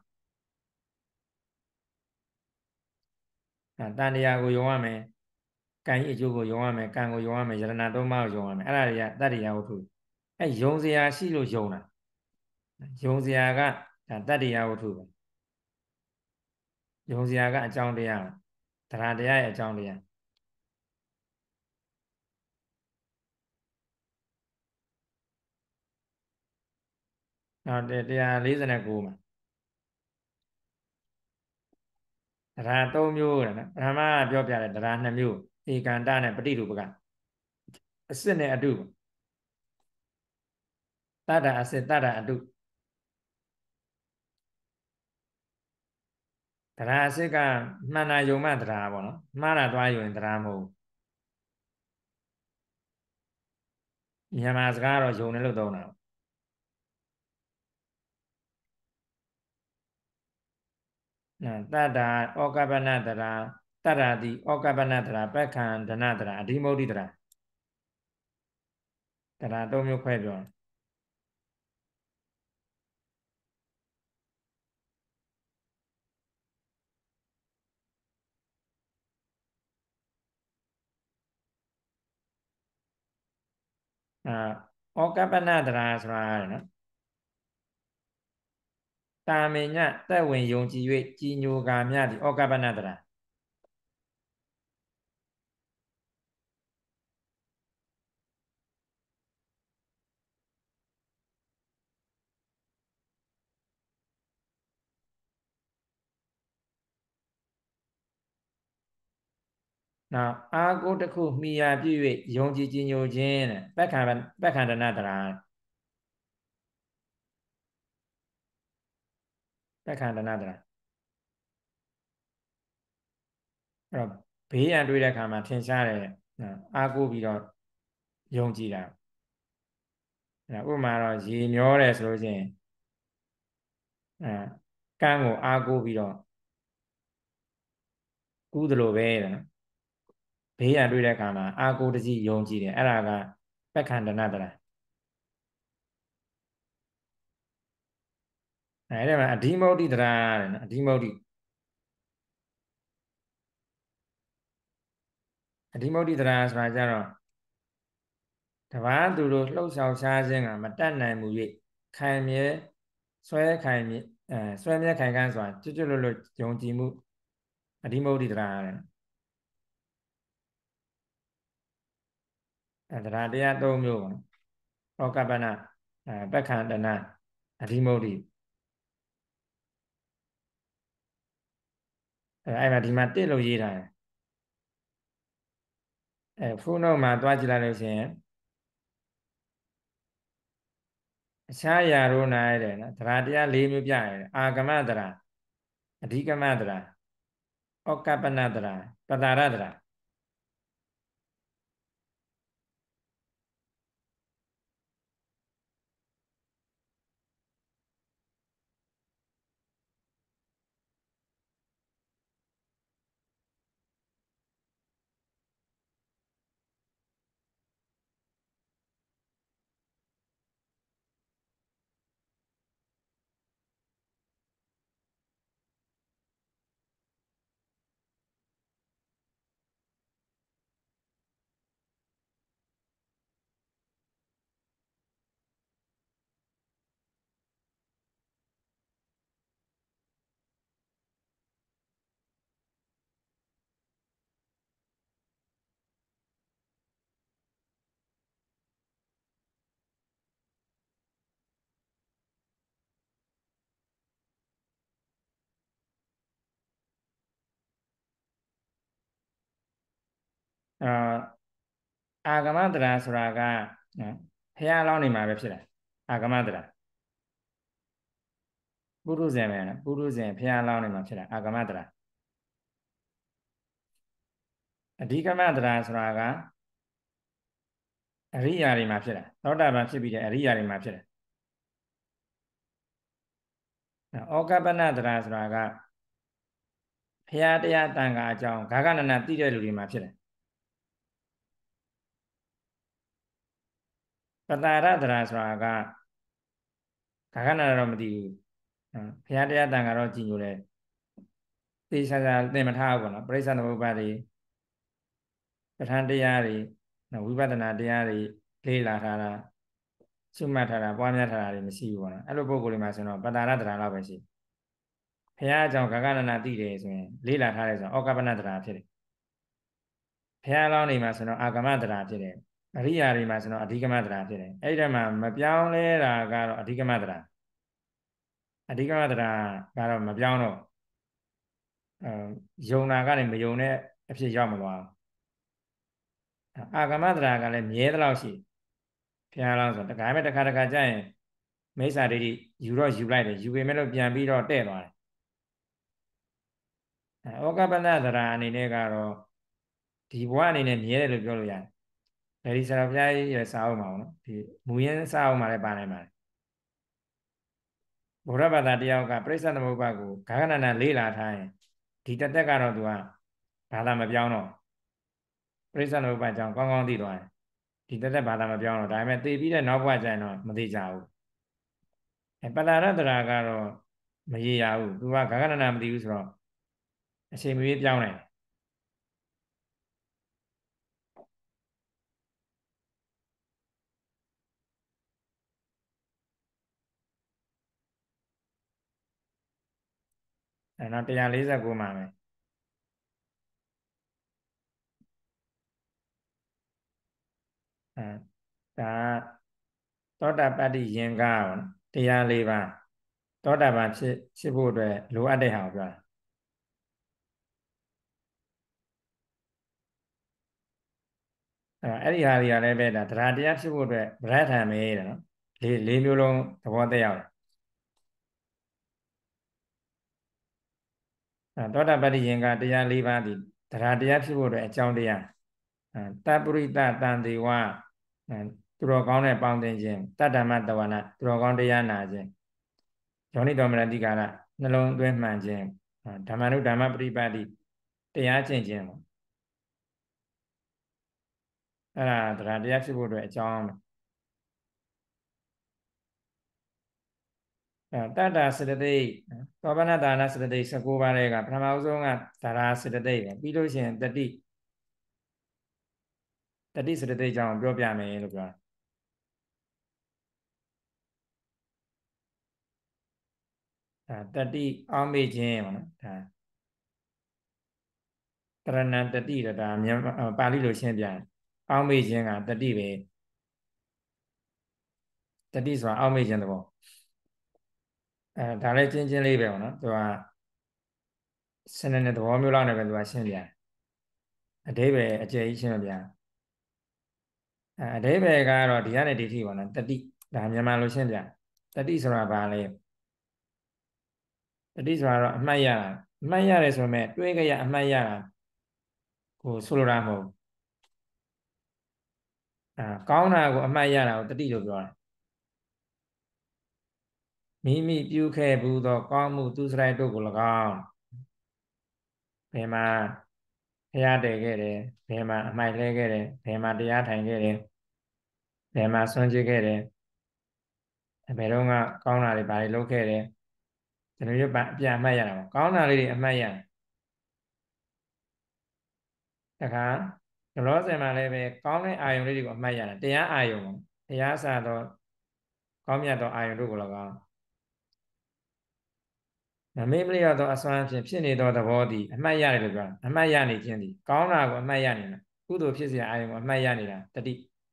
အဲတန်တရားကိုယုံရမယ်ကံကြီးအကျိုးကိုယုံရမယ်ကံကိုယုံရမယ်ယရဏသုံးပါးကိုယုံရမယ်အဲ့ဒါတွေကတတ္တိယဝတ္ထုအဲယုံစရာရှိလို့ယုံတာယုံစရာကဒါတတ္တိယဝတ္ထုပဲယုံစရာကအကြောင်းတရားတရားတရားရဲ့အကြောင်းတရားနောက်တရား၄၉မှာတရား၃မျိုးတဲ့နော်ပထမကပြောပြတယ်တရား၂မျိုးဧကန္တနဲ့ပฏิရူပကအစစ်နဲ့အတုတတ္တအစစ်တတ္တအတုတရားအစစ်ကမှန်တာယုံမှတရားပေါ့နော်မှားတာသွားယုံရင်တရားမဟုတ်မြန်မာစကားတော့ယုံတယ်လို့သုံးတာနော်တတ္တာဩကပ္ပနတရားတတ္တာတိဩကပ္ပနတရားပက္ခံဒနတရားအဓိမုဒ္ဒိတရားတရား၃မျိုးခွဲပြောအာဩကပ္ပနတရားဆိုတာနော်တာမေညသက်ဝင်ယုံကြည်၍ကြည်ညိုကာမြသည်ဩကပ္ပနတရားနောက်အာကိုတစ်ခုမိယာပြည့်၍ယုံကြည်ကြည်ညိုခြင်းတဲ့ပက္ခန္ပက္ခန္တနာတရာပက္ခန္တနာတရာအဲ့တော့ဘေးရန်တွေ့တဲ့အခါမှာထင်ရှားတယ်နော်အာကိုပြီးတော့ယုံကြည်တာအဲ့ဥပမာတော့ရေမျောတယ်ဆိုလို့ရှိရင်အဲကန်းကိုအာကိုပြီးတော့ကူးသလိုပဲတဲ့နော်ဘေးရန်တွေ့တဲ့အခါမှာအာကိုတစီယုံကြည်တယ်အဲ့ဒါကပက္ခန္တနာတရာအဲ့ဒါမှာအဓိမௌဒိတရာတဲ့နော်အဓိမௌဒိအဓိမௌဒိတရာဆိုတာကြတော့တပားသူတို့လှုပ်ဆောင်ရှားခြင်းကမတတ်နိုင်မှု၍ခိုင်မြဲဆွဲခိုင်မြဲအဲဆွဲမြဲခိုင်ခန့်စွာကျွတ်ကျွတ်လွတ်လွတ်ယုံကြည်မှုအဓိမௌဒိတရာတဲ့အဲတရားတရားသုံးမျိုးပေါ့နော်ဩကပ္ပနအဲပက္ခန္တနာအဓိမௌဒိအဲအဲ့မှာဒီမှာတစ်လို့ရေးထားတယ်အဲဖုန်းတော့မှာတွားကြည့်လိုက်လို့ရှိရင်အခြားຢာတို့၌တဲ့နော်တရားတရား၄မျိုးပြရတယ်အာဂမတရာအဓိကမတရာဩကပ္ပနတရာပတာရတရာအာအာဂမတရာဆိုတာကနော်ဘုရားလောင်းနေမှာပဲဖြစ်တယ်အာဂမတရာပုရုဇဉ်ပဲနော်ပုရုဇဉ်ဘုရားလောင်းနေမှာဖြစ်တယ်အာဂမတရာအဓိကမတရာဆိုတာကအရိယာတွေမှာဖြစ်တယ်သောတာပန်ဖြစ်ပြီးတဲ့အရိယာတွေမှာဖြစ်တယ်ဩကပ္ပနတရာဆိုတာကဘုရားတရားတန်ခါအကြောင်းဂါဂနနသိတဲ့လူတွေမှာဖြစ်တယ်ပတာရတရာဆိုတာကဂါဂနနတော့မသိဘူးဘုရားတရားတန်ခါတော့ကြည်ညိုတယ်သေချာချာသင်မထားဘူးပေါ့နော်ပရိစ္ဆေသမုပ္ပါတွေပဋ္ဌာန်းတရားတွေနော်ဝိပဿနာတရားတွေလေ့လာထားတာရှုမှတ်ထားတာပွားများထားတာတွေမရှိဘူးပေါ့နော်အဲ့လိုပုံကိုယ်တွေမှာဆိုတော့ပတာရတရာလောက်ပဲရှိဘုရားအကြောင်းဂဂနနာသိတယ်ဆိုရင်လေ့လာထားတယ်ဆိုတော့ဩကပ္ပနတရာဖြစ်တယ်ဘုရားအလောင်းနေမှာဆိုတော့အာဂမတရာဖြစ်တယ်အရိယာတွေမှာဆိုတော့အဓိကမတရာဖြစ်တယ်အဲ့ဒီမှာမပြောင်းလဲတာကတော့အဓိကမတရာအဓိကမတရာကတော့မပြောင်းတော့အဲယုံနာကနေမယုံတဲ့အဖြစ်ရောက်မသွားဘူးအာဂမတရာကလည်းမြဲတဲ့လောက်ရှိဘုရားလောင်းဆိုတခါမဲ့တခါတခါကြာရင်မိစ္ဆာဒိဋ္ဌိယူတော့ယူလိုက်တယ်ယူပေမဲ့လို့ပြန်ပြီးတော့တဲ့သွားတယ်ဩကပ္ပနတရာအနေနဲ့ကတော့ဒီဘဝအနေနဲ့မြဲတယ်လို့ပြောလို့ရတယ်။ဒါဒီဆရာဘုရားကြီးရဲ့စာအုပ်မှာပေါ့နော်။ဒီမူရင်းစာအုပ်မှာလည်းပါနိုင်ပါတယ်။ဗုဒ္ဓဘာသာတယောက်ကပြိဿသမုပ္ပါကိုဂဂနနာလေးလာထားရင်ဒီတသက်ကတော့သူကဘာသာမပြောင်းတော့ပြိဿသမုပ္ပါကြောင့်ကောင်းကောင်းသိသွားတယ်။ဒီတသက်ဘာသာမပြောင်းတော့ဒါပေမဲ့သိပြီးတဲ့နောက်ဘဝကျရင်တော့မသိကြဘူး။အဲပတာရတရာကတော့မရေရဘူး။သူကဂဂနနာမသိဘူးဆိုတော့အချိန်မရွေးပြောင်းတယ်။အဲတော့one forty-nineမှာပဲအဲဒါသောတာပတ္တိယင်္ဂပေါ့နော်တရား၄ပါးသောတာပန်ဖြစ်ဖြစ်ဖို့အတွက်လိုအပ်တဲ့ဟာကိုပြောတာအဲအဲ့ဒီဟာတွေကလည်းပဲဒါတရားတရားဖြစ်ဖို့အတွက်ဗရဒ္ဓံပဲတဲ့နော်လေးလေးမျိုးလုံးသဘောသက်ရောက်တယ်အဲသောတာပတ္တိယင်္ဂတရား၄ပါးဒီတရားတရားဖြစ်ဖို့အတွက်အကြောင်းတရားအဲတပ္ပရိတတန်တေဝအဲသူတော်ကောင်းနဲ့ပေါင်းသင်ခြင်းတတ္တမတဝနာသူတော်ကောင်းတရားနာခြင်းယောနိတော်မနတိကာရနှလုံးသွင်းမှန်ခြင်းဓမ္မနုဓမ္မပရိပါတိတရားကျင့်ခြင်းပေါ့အဲ့ဒါတရားတရားဖြစ်ဖို့အတွက်အကြောင်းအဲတတ္တစေတသိက်သောပနဒါနစေတသိက်၁၉ပါးတွေကပထမဦးဆုံးကဒါရာစေတသိက်ပဲပြီးလို့ရှိရင်တတိတတိစေတသိက်ကြောင့်ပြောပြမယ်လို့ပြောတာတတိအောင်းမေ့ခြင်းပေါ့နော်ဒါတရဏတတိဒါမြန်မာပါဠိလိုရှင်းပြတယ်အောင်းမေ့ခြင်းကတတိပဲတတိဆိုတာအောင်းမေ့ခြင်းသဘောအဲဒါလည်းချင်းချင်းလေးပဲပေါ့နော်သူကစနစ်နဲ့သဘောမျိုးလောက်နဲ့ပဲသူကရှင်းပြတယ်အဓိပ္ပာယ်အကျယ်ကြီးရှင်းပြတယ်အဲအဓိပ္ပာယ်ကတော့ဒီကနေဒီထိပေါ့နော်တတိဒါမြန်မာလိုရှင်းပြတတိဆိုတာဘာလဲတတိဆိုတာတော့အမှတ်ရတာအမှတ်ရတယ်ဆိုပေမဲ့တွေးကြရအမှတ်ရတာကိုဆိုလိုတာမဟုတ်အာကောင်းတာကိုအမှတ်ရတာကိုတတိလို့ပြောတာမိမိပြုခဲ့ဘူးသောကောင်းမှုသူစရိုက်တို့ကို၎င်းဘယ်မှာဖျားတည်ခဲ့တယ်ဘယ်မှာအမိုက်လဲခဲ့တယ်ဘယ်မှာတရားထိုင်ခဲ့တယ်ဘယ်မှာဆွမ်းကြည့်ခဲ့တယ်ဘယ်တော့ကကောင်းတာတွေဘာတွေလုပ်ခဲ့တယ်ကျွန်တော်တို့အပြန်အမှတ်ရတာပေါ့ကောင်းတာလေးတွေအမှတ်ရတခါလောဆယ်မှာလည်းပဲကောင်းတဲ့အာယုံလေးတွေကိုအမှတ်ရတာတရားအာယုံပေါ့တရားစသောကောင်းမြတ်သောအာယုံတို့ကို၎င်းမမေ့မလျော့သောအစွမ်းဖြင့်ဖြစ်နေသောသဘောသည်အမှတ်ရတယ်လို့ပြောတာအမှတ်ရနေခြင်းသည်ကောင်းတာကိုအမှတ်ရနေတာကုသိုလ်ဖြစ်เสียအာယုံကိုအမှတ်ရနေတာတတိ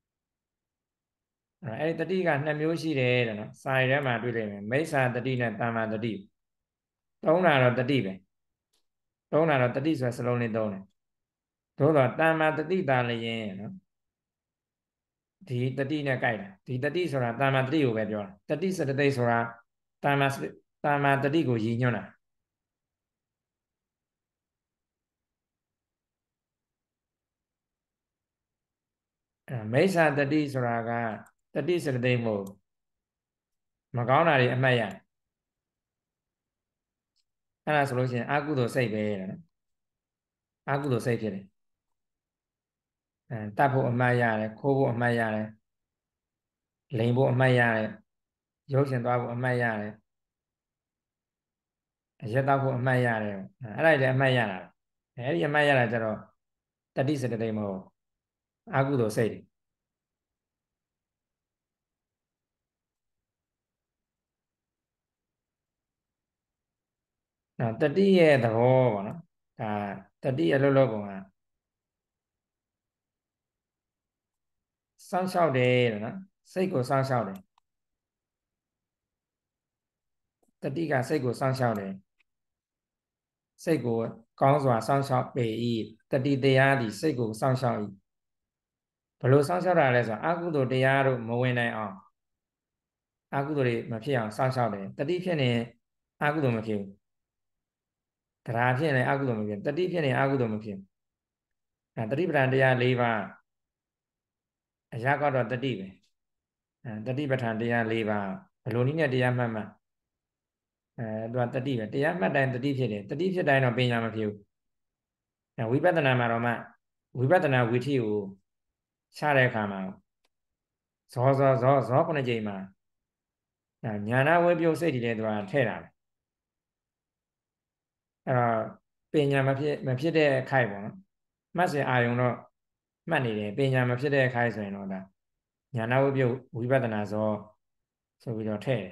အဲ့ဒီတတိကနှစ်မျိုးရှိတယ်တဲ့နော်စာရီထဲမှာတွေ့လိမ့်မယ်မိစ္ဆာတတိနဲ့တမ္မာတတိသုံးတာတော့တတိပဲသုံးတာတော့တတိဆိုတဲ့စလုံးလေးသုံးတယ်သို့တော့တမ္မာတတိတာလည်းရင်နော်ဒီတတိနဲ့ကြိုက်တာဒီတတိဆိုတာတမ္မာတတိကိုပဲပြောတာတတိစတသိက်ဆိုတာတမ္မာတမ္မာတတိကိုရည်ညွှန်းတာအဲမိစ္ဆာတတိဆိုတာကတတိစတသိက်မဟုတ်မကောင်းတာတွေအမှတ်ရအဲ့ဒါဆိုလို့ရှိရင်အကုသိုလ်စိတ်ပဲတဲ့နော်အကုသိုလ်စိတ်ဖြစ်တယ်အဲတတ်ဖို့အမှတ်ရတယ်ခိုးဖို့အမှတ်ရတယ်လိန်ဖို့အမှတ်ရတယ်ရုပ်ရှင်သွားဖို့အမှတ်ရတယ်အရက်တော့ဖို့အမှတ်ရတယ်အဲ့ဒါလည်းအမှတ်ရတာအဲ့ဒီအမှတ်ရတာကျတော့တတိစတသိက်မဟုတ်အကုသိုလ်စိတ်နော်တတိရဲ့သဘောပေါ့နော်ဒါတတိအလုံးလုံးပုံကစောင့်ရှောက်တယ်တဲ့နော်စိတ်ကိုစောင့်ရှောက်တယ်တတိကစိတ်ကိုစောင့်ရှောက်တယ်စိတ်ကိုကောင်းစွာစောင့်ရှောက်ပေ၏တတိတရားသည်စိတ်ကိုစောင့်ရှောက်၏ဘယ်လိုစောင့်ရှောက်တာလဲဆိုတော့အကုသိုလ်တရားတို့မဝင်နိုင်အောင်အကုသိုလ်တွေမဖြစ်အောင်စောင့်ရှောက်တယ်တတိဖြစ်နေအကုသိုလ်မဖြစ်ဘူးတရားဖြစ်နေအကုသိုလ်မဖြစ်တတိဖြစ်နေအကုသိုလ်မဖြစ်အဲတတိပဋ္ဌာန်တရား၄ပါးအရာကတော့တတိပဲအဲတတိပဋ္ဌာန်တရား၄ပါးဘယ်လိုနည်းနဲ့တရားမှတ်မှအဲသူကတတိပဲတရားမှတ်တိုင်းတတိဖြစ်တယ်တတိဖြစ်တိုင်းတော့ပညာမဖြစ်ဘူးအဲဝိပဿနာမှာတော့မှဝိပဿနာဝိထိကိုချတဲ့အခါမှာဇောဇောဇောဇောခုနှစ်ကြိမ်မှာညာနာဝေပြုတ်စိတ်တွေလည်းသူကထည့်တာပဲအဲ့တော့ပညာမဖြစ်မဖြစ်တဲ့ခိုက်ပေါ့နော်မှတ်စင်အာယုံတော့မှတ်နေတယ်ပညာမဖြစ်တဲ့ခိုက်ဆိုရင်တော့ဒါညာနာဝေပြုတ်ဝိပဿနာဇောဆိုပြီးတော့ထည့်တယ်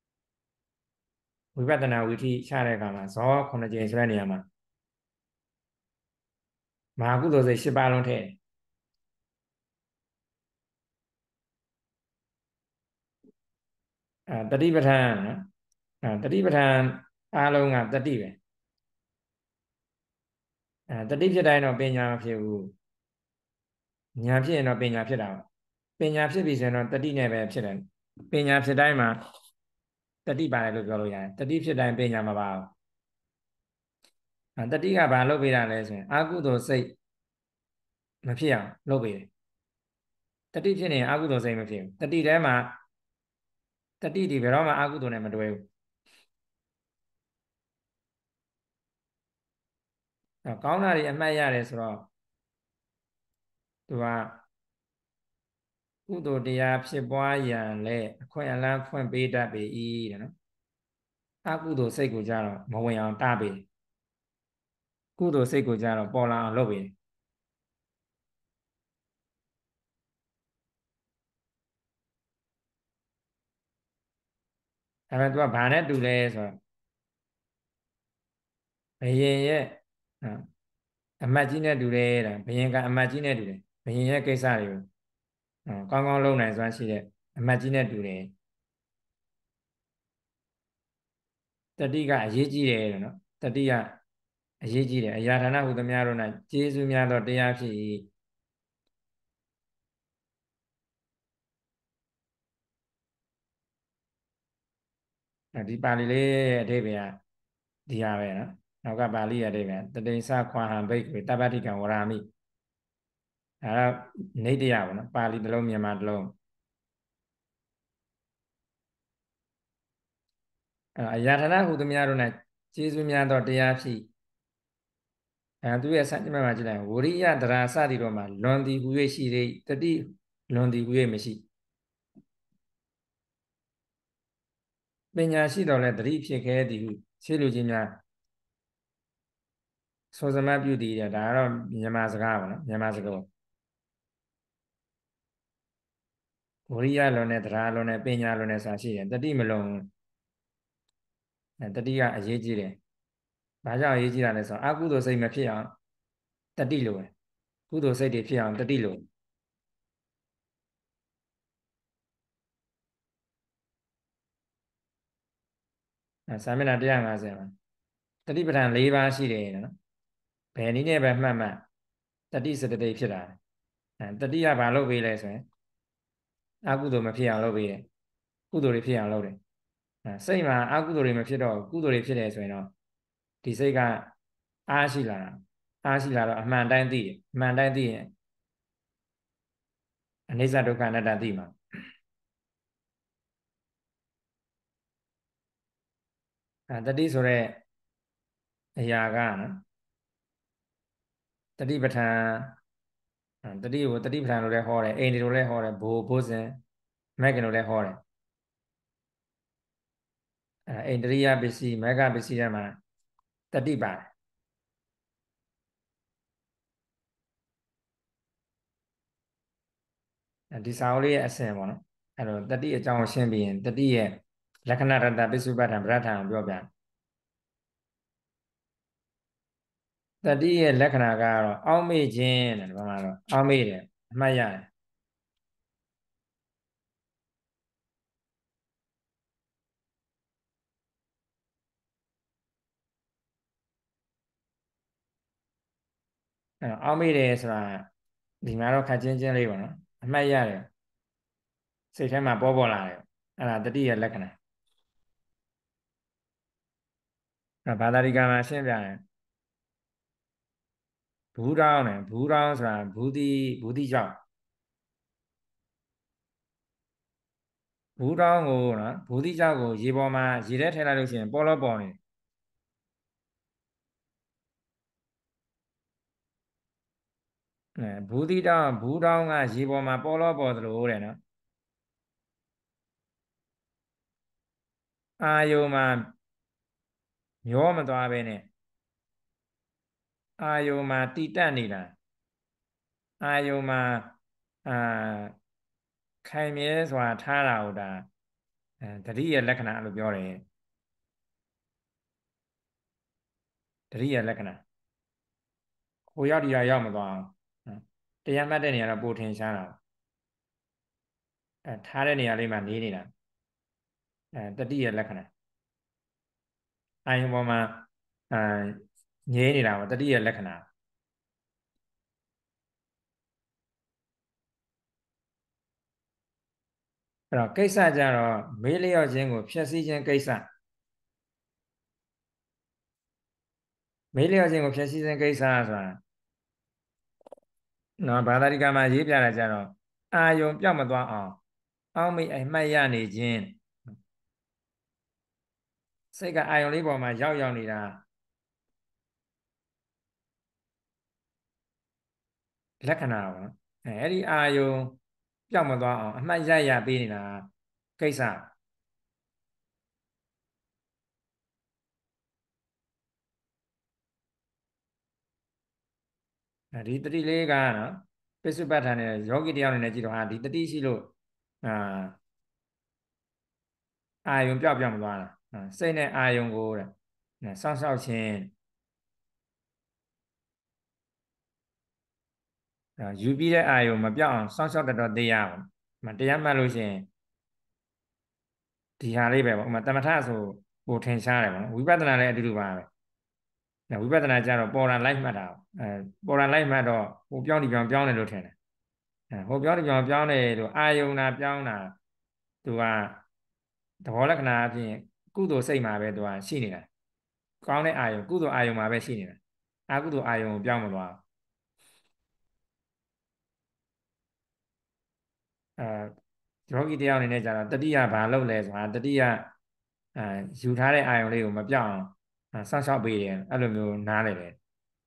ဝိပဿနာဝိထိချတဲ့အခါမှာဇောခုနှစ်ကြိမ်ဆိုတဲ့နေရာမှာမဟာကုသိုလ်စိတ်၈ပါးလုံးထည့်တယ်အဲတတိပဋ္ဌာန်နော်အဲတတိပဋ္ဌာန်အားလုံးကတတိပဲအဲတတိဖြစ်တိုင်းတော့ပညာမဖြစ်ဘူးဉာဏ်ဖြစ်ရင်တော့ပညာဖြစ်တာပါပညာဖြစ်ပြီဆိုရင်တော့တတိနဲ့ပဲဖြစ်တယ်ပညာဖြစ်တိုင်းမှာတတိပါတယ်လို့ပြောလို့ရတယ်တတိဖြစ်တိုင်းပညာမပါဘူးတတိကဘာလုပ်ပေးတာလဲဆိုရင်အာကုသိုလ်စိတ်မဖြစ်အောင်လုပ်ပေးတယ်တတိဖြစ်နေအာကုသိုလ်စိတ်မဖြစ်ဘူးတတိထဲမှာတတိဒီဘယ်တော့မှအာကုသိုလ်နဲ့မတွဲဘူးကောင်းတာတွေအမှတ်ရတယ်ဆိုတော့သူကကုသိုလ်တရားဖြစ်ပွားရန်လဲအခွင့်အလမ်းဖွင့်ပေးတတ်ပေ၏တဲ့နော်အကုသိုလ်စိတ်ကိုကြတော့မဝင်အောင်တားပေးကုသိုလ်စိတ်ကိုကြတော့ပေါ်လာအောင်လုပ်ပေးဒါပေမဲ့ तू ကဘာနဲ့တူလဲဆိုတော့ဘယင်ရဲ့အမတ်ကြီးနဲ့တူတယ်တဲ့ဘယင်ကအမတ်ကြီးနဲ့တူတယ်ဘယင်ရဲ့ကိစ္စတွေကိုကောင်းကောင်းလုပ်နိုင်စွမ်းရှိတဲ့အမတ်ကြီးနဲ့တူတယ်တတိကအရေးကြီးတယ်တဲ့နော်တတိကအရေးကြီးတယ်အရာဌာနဟုသမျှတို့၌ကျေးဇူးများသောတရားဖြစ်၏ဒီပါဠိလေးရဲ့အဓိပ္ပာယ်ကဒီဟာပဲနော်နောက်ကပါဠိရဲ့အဓိပ္ပာယ်တတိယခွာဟံဘိက္ခေတပ္ပတိကံဝရာမိအဲဒါနေတရားပေါ့နော်ပါဠိတစ်လုံးမြန်မာတစ်လုံးအဲအရာဌာနဟုသမျှတို့၌ကျေးဇူးများသောတရားဖြစ်အဲသူရဲ့စัจ jama မှာကြည့်လိုက်ဝရိယတရာစသည်တို့မှာလွန်သည်ဟူ၍ရှိသေးတတိလွန်သည်ဟူ၍မရှိပညာရှိတော်လဲတတိဖြစ်ခဲသည်ဟုရှင်းလူချင်းများဆိုစမပြုတည်တယ်ဒါကတော့မြန်မာစကားပေါ့နော်မြန်မာစကားဝရိယလွန်နဲ့တရားလွန်နဲ့ပညာလွန်နဲ့ဆိုတာရှိတယ်တတိမလွန်အဲတတိကအရေးကြီးတယ်ဘာကြောင့်အရေးကြီးတာလဲဆိုတော့အကုသိုလ်စိတ်မဖြစ်အောင်တတိလိုပဲကုသိုလ်စိတ်တွေဖြစ်အောင်တတိလိုအဲစာမျက်နှာone fiftyမှာတတိပဋ္ဌာန်၄ပါးရှိတယ်နော်ဘယ်နည်းနဲ့ပဲမှတ်မှတ်တတိစတတိဖြစ်တာအဲတတိကဘာလုပ်ပေးလဲဆိုရင်အကုသိုလ်မဖြစ်အောင်လုပ်ပေးတယ်ကုသိုလ်တွေဖြစ်အောင်လုပ်တယ်အဲစိတ်မှာအကုသိုလ်တွေမဖြစ်တော့ကုသိုလ်တွေဖြစ်တယ်ဆိုရင်တော့ဒီစိတ်ကအားရှိလာတာအားရှိလာတော့အမှန်တိုင်းသိတယ်အမှန်တိုင်းသိရင်အနိစ္စဒုက္ခအနတ္တသိမှာအဲတတိဆိုတဲ့အရာကနော်တတိပဋ္ဌာန်တတိကိုတတိပဋ္ဌာန်လို့လည်းဟောတယ်အိန္ဒိလိုလည်းဟောတယ်ဘိုလ်ဘုဇင်မက်ကင်လိုလည်းဟောတယ်အဲအိန္ဒြိယပစ္စည်းမက္ခပစ္စည်းထဲမှာတတိပါတယ်ဒီစာအုပ်လေးရဲ့အစဉ်ပေါ့နော်အဲတော့တတိအကြောင်းရှင်းပြီးရင်တတိရဲ့လက္ခဏာရတ္တပစ္စုပ္ပတ္ထံပဋ္ဌာန်ကိုပြောပြတတိရဲ့လက္ခဏာကတော့အောက်မေ့ခြင်းတဲ့ဒီမှာတော့အောက်မေ့တယ်အမှတ်ရတယ်အဲတော့အောက်မေ့တယ်ဆိုတာဒီမှာတော့ခက်ချင်းချင်းလေးပေါ့နော်အမှတ်ရတယ်စိတ်ထဲမှာပေါ်ပေါ်လာတယ်အဲ့ဒါတတိရဲ့လက္ခဏာအဲဘာသာရိကမှာရှင်းပြတယ်ဘူးတောင်းတယ်ဘူးတောင်းဆိုတာဘူးတိဘူးတိကြောင့်ဘူးတောင်းကိုနော်ဘူးတိကြောင့်ကိုရေပေါ်မှာရေထဲထည့်လိုက်လို့ရှိရင်ပေါ်တော့ပေါ်နေအဲဘူးတိတောင်းဘူးတောင်းကရေပေါ်မှာပေါ်တော့ပေါ်သလိုတဲ့နော်အာယုံမှာမျောမသွားပဲနဲ့အာယုံမှာတိတက်နေတာအာယုံမှာအာခိုင်မြဲစွာထားတာဟုတ်တာအဲတတိယလက္ခဏာလို့ပြောတယ်တတိယလက္ခဏာဟိုရောက်ဒီရောက်ရောက်မသွားအောင်တရားမှတ်တဲ့နေရာတော့ပိုထင်ရှားတာအဲထားတဲ့နေရာလေးမှာနေနေတာအဲတတိယလက္ခဏာအာယုံပေါ်မှာအာငြိနေတာပေါ့တတိယလက္ခဏာအဲ့တော့ကိစ္စကြတော့မေးလျော့ခြင်းကိုဖျက်ဆီးခြင်းကိစ္စမေးလျော့ခြင်းကိုဖျက်ဆီးခြင်းကိစ္စဆိုတာနော်ဘာသာရိကမှာရေးပြတာကြတော့အာယုံပြောက်မသွားအောင်အောက်မိတ်အမှတ်ရနေခြင်းစိတ်ကအာယုံလေးပေါ်မှာရောက်ရောက်နေတာလက္ခဏာပေါ့နော်အဲအဲ့ဒီအာယုံပြောက်မသွားအောင်အမှတ်ရရပေးနေတာကိစ္စအဲဒီတတိလေးကနော်ပိစုပ္ပတ္ထန်နဲ့ယောဂီတယောက်အနေနဲ့ကြည့်တော့ဟာဒီတတိရှိလို့အာအာယုံပြောက်ပြောက်မသွားတာစိတ်နဲ့အာယုံကိုတဲ့စောင့်ရှောက်ခြင်းယူပြီးတဲ့အာယုံမပြောက်အောင်စောင့်ရှောက်တတ်တော့သိရအောင်တရားမှတ်လို့ရှိရင်ဒီဟာလေးပဲပေါ့ဥမာတမထဆိုဟိုထင်ရှားတယ်ပေါ့နော်ဝိပဿနာလည်းအတူတူပါပဲဝိပဿနာကျတော့ပေါ်တာလိုက်မှတ်တာအဲပေါ်တာလိုက်မှတ်တော့ဟိုပြောင်းဒီပြောင်းပြောင်းတယ်လို့ထင်တယ်အဲဟိုပြောင်းဒီပြောင်းပြောင်းတယ်လို့အာယုံနာပြောင်းတာသူကသဘောလက္ခဏာအပြင်ကုသိုလ်စိတ်မှာပဲသူကရှိနေတာကောင်းတဲ့အာယုံကုသိုလ်အာယုံမှာပဲရှိနေတာအကုသိုလ်အာယုံကိုပြောင်းမသွားအဲယောဂီတယောက်အနေနဲ့ကျတော့တတိယဘာလုပ်လဲဆိုတာတတိယအဲယူထားတဲ့အာယုံလေးကိုမပြောင်းအောင်စောင့်ရှောက်ပေးတယ်အဲ့လိုမျိုးနားလေတယ်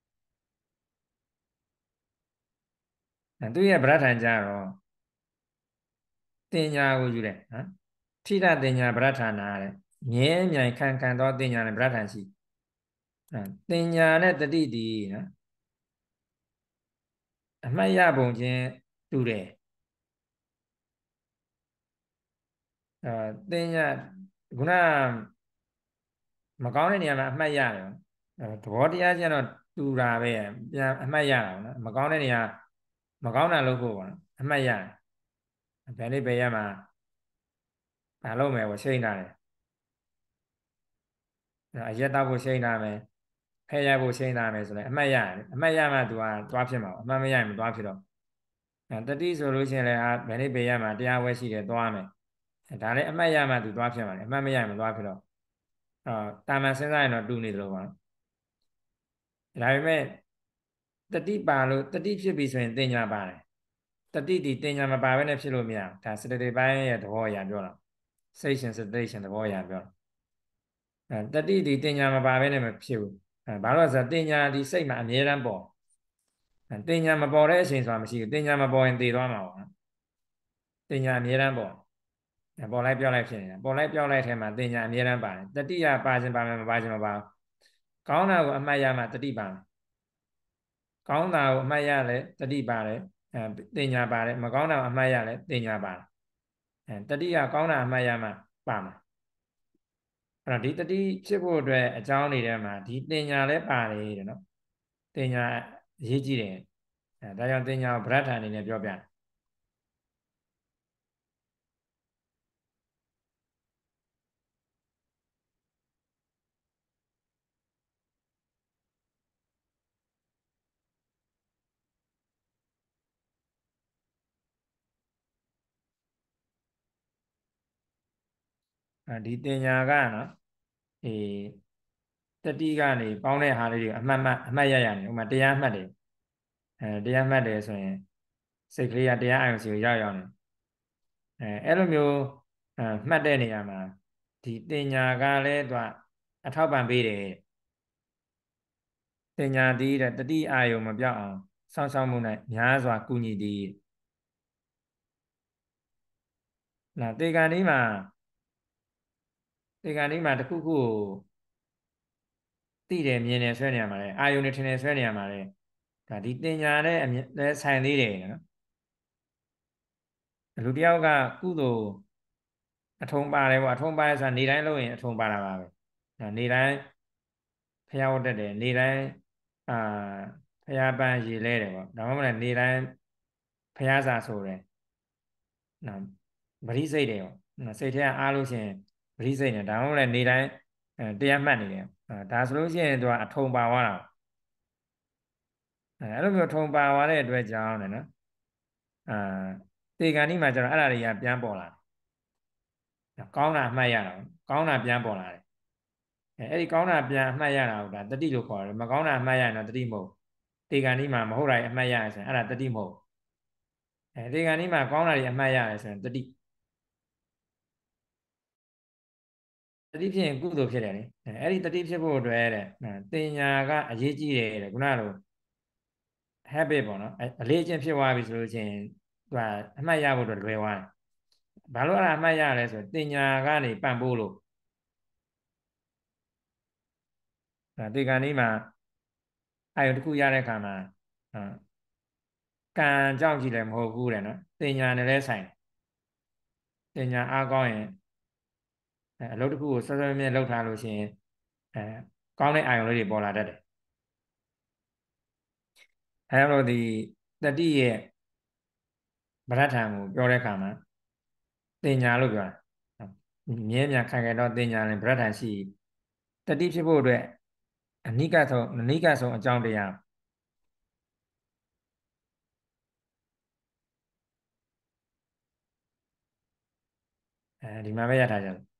သူရဲ့ဗရထံကြတော့တင်ညာကိုယူတယ်နော်ထိဒတင်ညာဗရထနာတဲ့မြဲမြံခံခံသောတင်ညာနဲ့ဗရထံရှိအဲတင်ညာနဲ့တတိတီနော်အမှတ်ရပုံချင်းတူတယ်အဲတင်ညာခုနမကောင်းတဲ့နေရာမှာအမှတ်ရတယ်အဲသဘောတရားကျတော့တူတာပဲပြန်အမှတ်ရတာပေါ့နော်မကောင်းတဲ့နေရာမကောင်းတာလုပ်ဖို့ပေါ့နော်အမှတ်ရတယ်ဘယ်လေးပဲရမှာမလုပ်မယ်ပေါ့ရှိနေတာတယ်အရက်တော့ဖို့ရှိနေတာမယ်ဖဲရဖို့ရှိနေတာမယ်ဆိုလည်းအမှတ်ရတယ်အမှတ်ရမှသူကသွားဖြစ်မှာပေါ့အမှတ်မရရင်မသွားဖြစ်တော့တတိဆိုလို့ရှိရင်လည်းဘယ်လေးပဲရမှာတရားဝဲရှိတယ်သွားမယ်ဒါလည်းအမှတ်ရမှသူသွားဖြစ်မှာလေအမှတ်မရရင်မသွားဖြစ်တော့အာတာမန်စဉ်းစားရင်တော့တူနေတယ်လို့ပေါ့နော်ဒါပေမဲ့တတိပါလို့တတိဖြစ်ပြီဆိုရင်တင်ညာပါတယ်တတိဒီတင်ညာမပါဘဲနဲ့ဖြစ်လို့မရဘူးဒါစတတိပိုင်းရဲ့သဘောအရာပြောတာစိတ်ရှင်စတိရှင်သဘောအရာပြောတာအဲတတိဒီတင်ညာမပါဘဲနဲ့မဖြစ်ဘူးအဲဘာလို့လဲဆိုတော့တင်ညာဒီစိတ်မှာအမြဲတမ်းပေါ်တင်ညာမပေါ်တဲ့အချိန်ဆိုတာမရှိဘူးတင်ညာမပေါ်ရင်တည်သွားမှာပေါ့နော်တင်ညာအမြဲတမ်းပေါ်ပေါ်လိုက်ပြောက်လိုက်ဖြစ်နေတာပေါ်လိုက်ပြောက်လိုက်ထဲမှာတင်ညာအမြဲတမ်းပါတယ်တတိယပါခြင်းပါမယ်မပါခြင်းမပါဘူးကောင်းတာကိုအမှတ်ရမှတတိပါမယ်ကောင်းတာကိုအမှတ်ရလဲတတိပါတယ်အဲတင်ညာပါတယ်မကောင်းတာကိုအမှတ်ရလဲတင်ညာပါတယ်အဲတတိယကောင်းတာအမှတ်ရမှပါမှာအဲ့တော့ဒီတတိဖြစ်ဖို့အတွက်အကြောင်းတွေထဲမှာဒီတင်ညာလည်းပါတယ်တဲ့နော်တင်ညာအရေးကြီးတယ်အဲဒါကြောင့်တင်ညာကိုဗရဒ္ဓအနေနဲ့ပြောပြတယ်အဲဒီတင်ညာကနော်အေးတတိကနေပေါင်းတဲ့ဟာလေးတွေအမှတ်မှတ်အမှတ်ရရနေဥမာတရားမှတ်တယ်အဲတရားမှတ်တယ်ဆိုရင်စိတ်ကလေးကတရားအာရုံစီကိုရောက်ရောက်နေအဲအဲ့လိုမျိုးအဲမှတ်တဲ့နေရာမှာဒီတင်ညာကလည်းသူကအထောက်ပံ့ပေးတယ်တင်ညာတည်းတဲ့တတိအာယုံမပြောက်အောင်စောင့်ရှောက်မှုနဲ့များစွာကုညီတည်နော်တေကန်ဒီမှာတေကန်ဒီမှာတခုခုကိုသိတယ်မြင်တယ်ဆွဲနေရမှာလေအာယုန်နဲ့ထင်တယ်ဆွဲနေရမှာလေဒါဒီတင်ညာနဲ့အမြဲဆိုင်သေးတယ်နော်လူတယောက်ကကုသိုလ်အထုံပါတယ်ပေါ့အထုံပါတယ်ဆိုတာနေတိုင်းလုပ်ရင်အထုံပါတာပါပဲနေတိုင်းဖျားဝတ်တက်တယ်နေတိုင်းအာဖျားပန်းရေလဲတယ်ပေါ့ဒါမှမဟုတ်နေတိုင်းဖျားစာဆိုတယ်နော်ဗတိစိတ်တယ်ပေါ့နော်စိတ်ထဲကအားလို့ရှိရင်ဗတိစိတ်နေဒါမှမဟုတ်နေတိုင်းတရားမှတ်နေတယ်ဒါဆိုလို့ရှိရင်သူကအထုံပါသွားတာအဲအဲ့လိုမျိုးထုံပါသွားတဲ့အတွက်ကြောင့်လည်းနော်အာတေဂန်ဒီမှာကျတော့အဲ့ဒါတွေကပြန်ပေါ်လာကောင်းတာအမှတ်ရတာကောင်းတာပြန်ပေါ်လာတယ်အဲအဲ့ဒီကောင်းတာပြန်အမှတ်ရတာကိုဒါတတိလို့ခေါ်တယ်မကောင်းတာအမှတ်ရရင်တော့တတိမဟုတ်တေဂန်ဒီမှာမဟုတ်တာအမှတ်ရရဆိုရင်အဲ့ဒါတတိမဟုတ်အဲတေဂန်ဒီမှာကောင်းတာတွေအမှတ်ရတယ်ဆိုရင်တတိတတိဖြစ်ရင်ကုသိုလ်ဖြစ်တယ်လေအဲအဲ့ဒီတတိဖြစ်ဖို့အတွက်တဲ့တင်ညာကအရေးကြီးတယ်တဲ့ခုနက habit ပေါ့နော်အလေးအကျင့်ဖြစ်သွားပြီဆိုလို့ချင်းသူကအမှတ်ရဖို့အတွက်လွယ်သွားတယ်ဘာလို့အဲ့ဒါအမှတ်ရလဲဆိုတင်ညာကနေပံ့ပိုးလို့ဒါဒီကံนี้မှာအာယုတစ်ခုရတဲ့အခါမှာကံကြောင့်ကြည့်လည်းမဟုတ်ဘူးတဲ့နော်တင်ညာနဲ့လည်းဆိုင်တင်ညာအားကောင်းရင်အလုပ်တစ်ခုကိုစောစောမြဲလုပ်ထားလို့ရှိရင်အဲကောင်းတဲ့အာယုလေးတွေပေါ်လာတတ်တယ်အဲလိုဒီတတိရဲ့ဗရဒ္ဓံကိုပြောတဲ့အခါမှာတင်ညာလို့ပြောတာမြဲမြံခိုင်ခိုင်တော့တင်ညာနဲ့ဗရဒ္ဓံရှိတတိဖြစ်ဖို့အတွက်အနိကဆုံးအနိကဆုံးအကြောင်းတရားအဲဒီမှာပဲရထားကြတယ်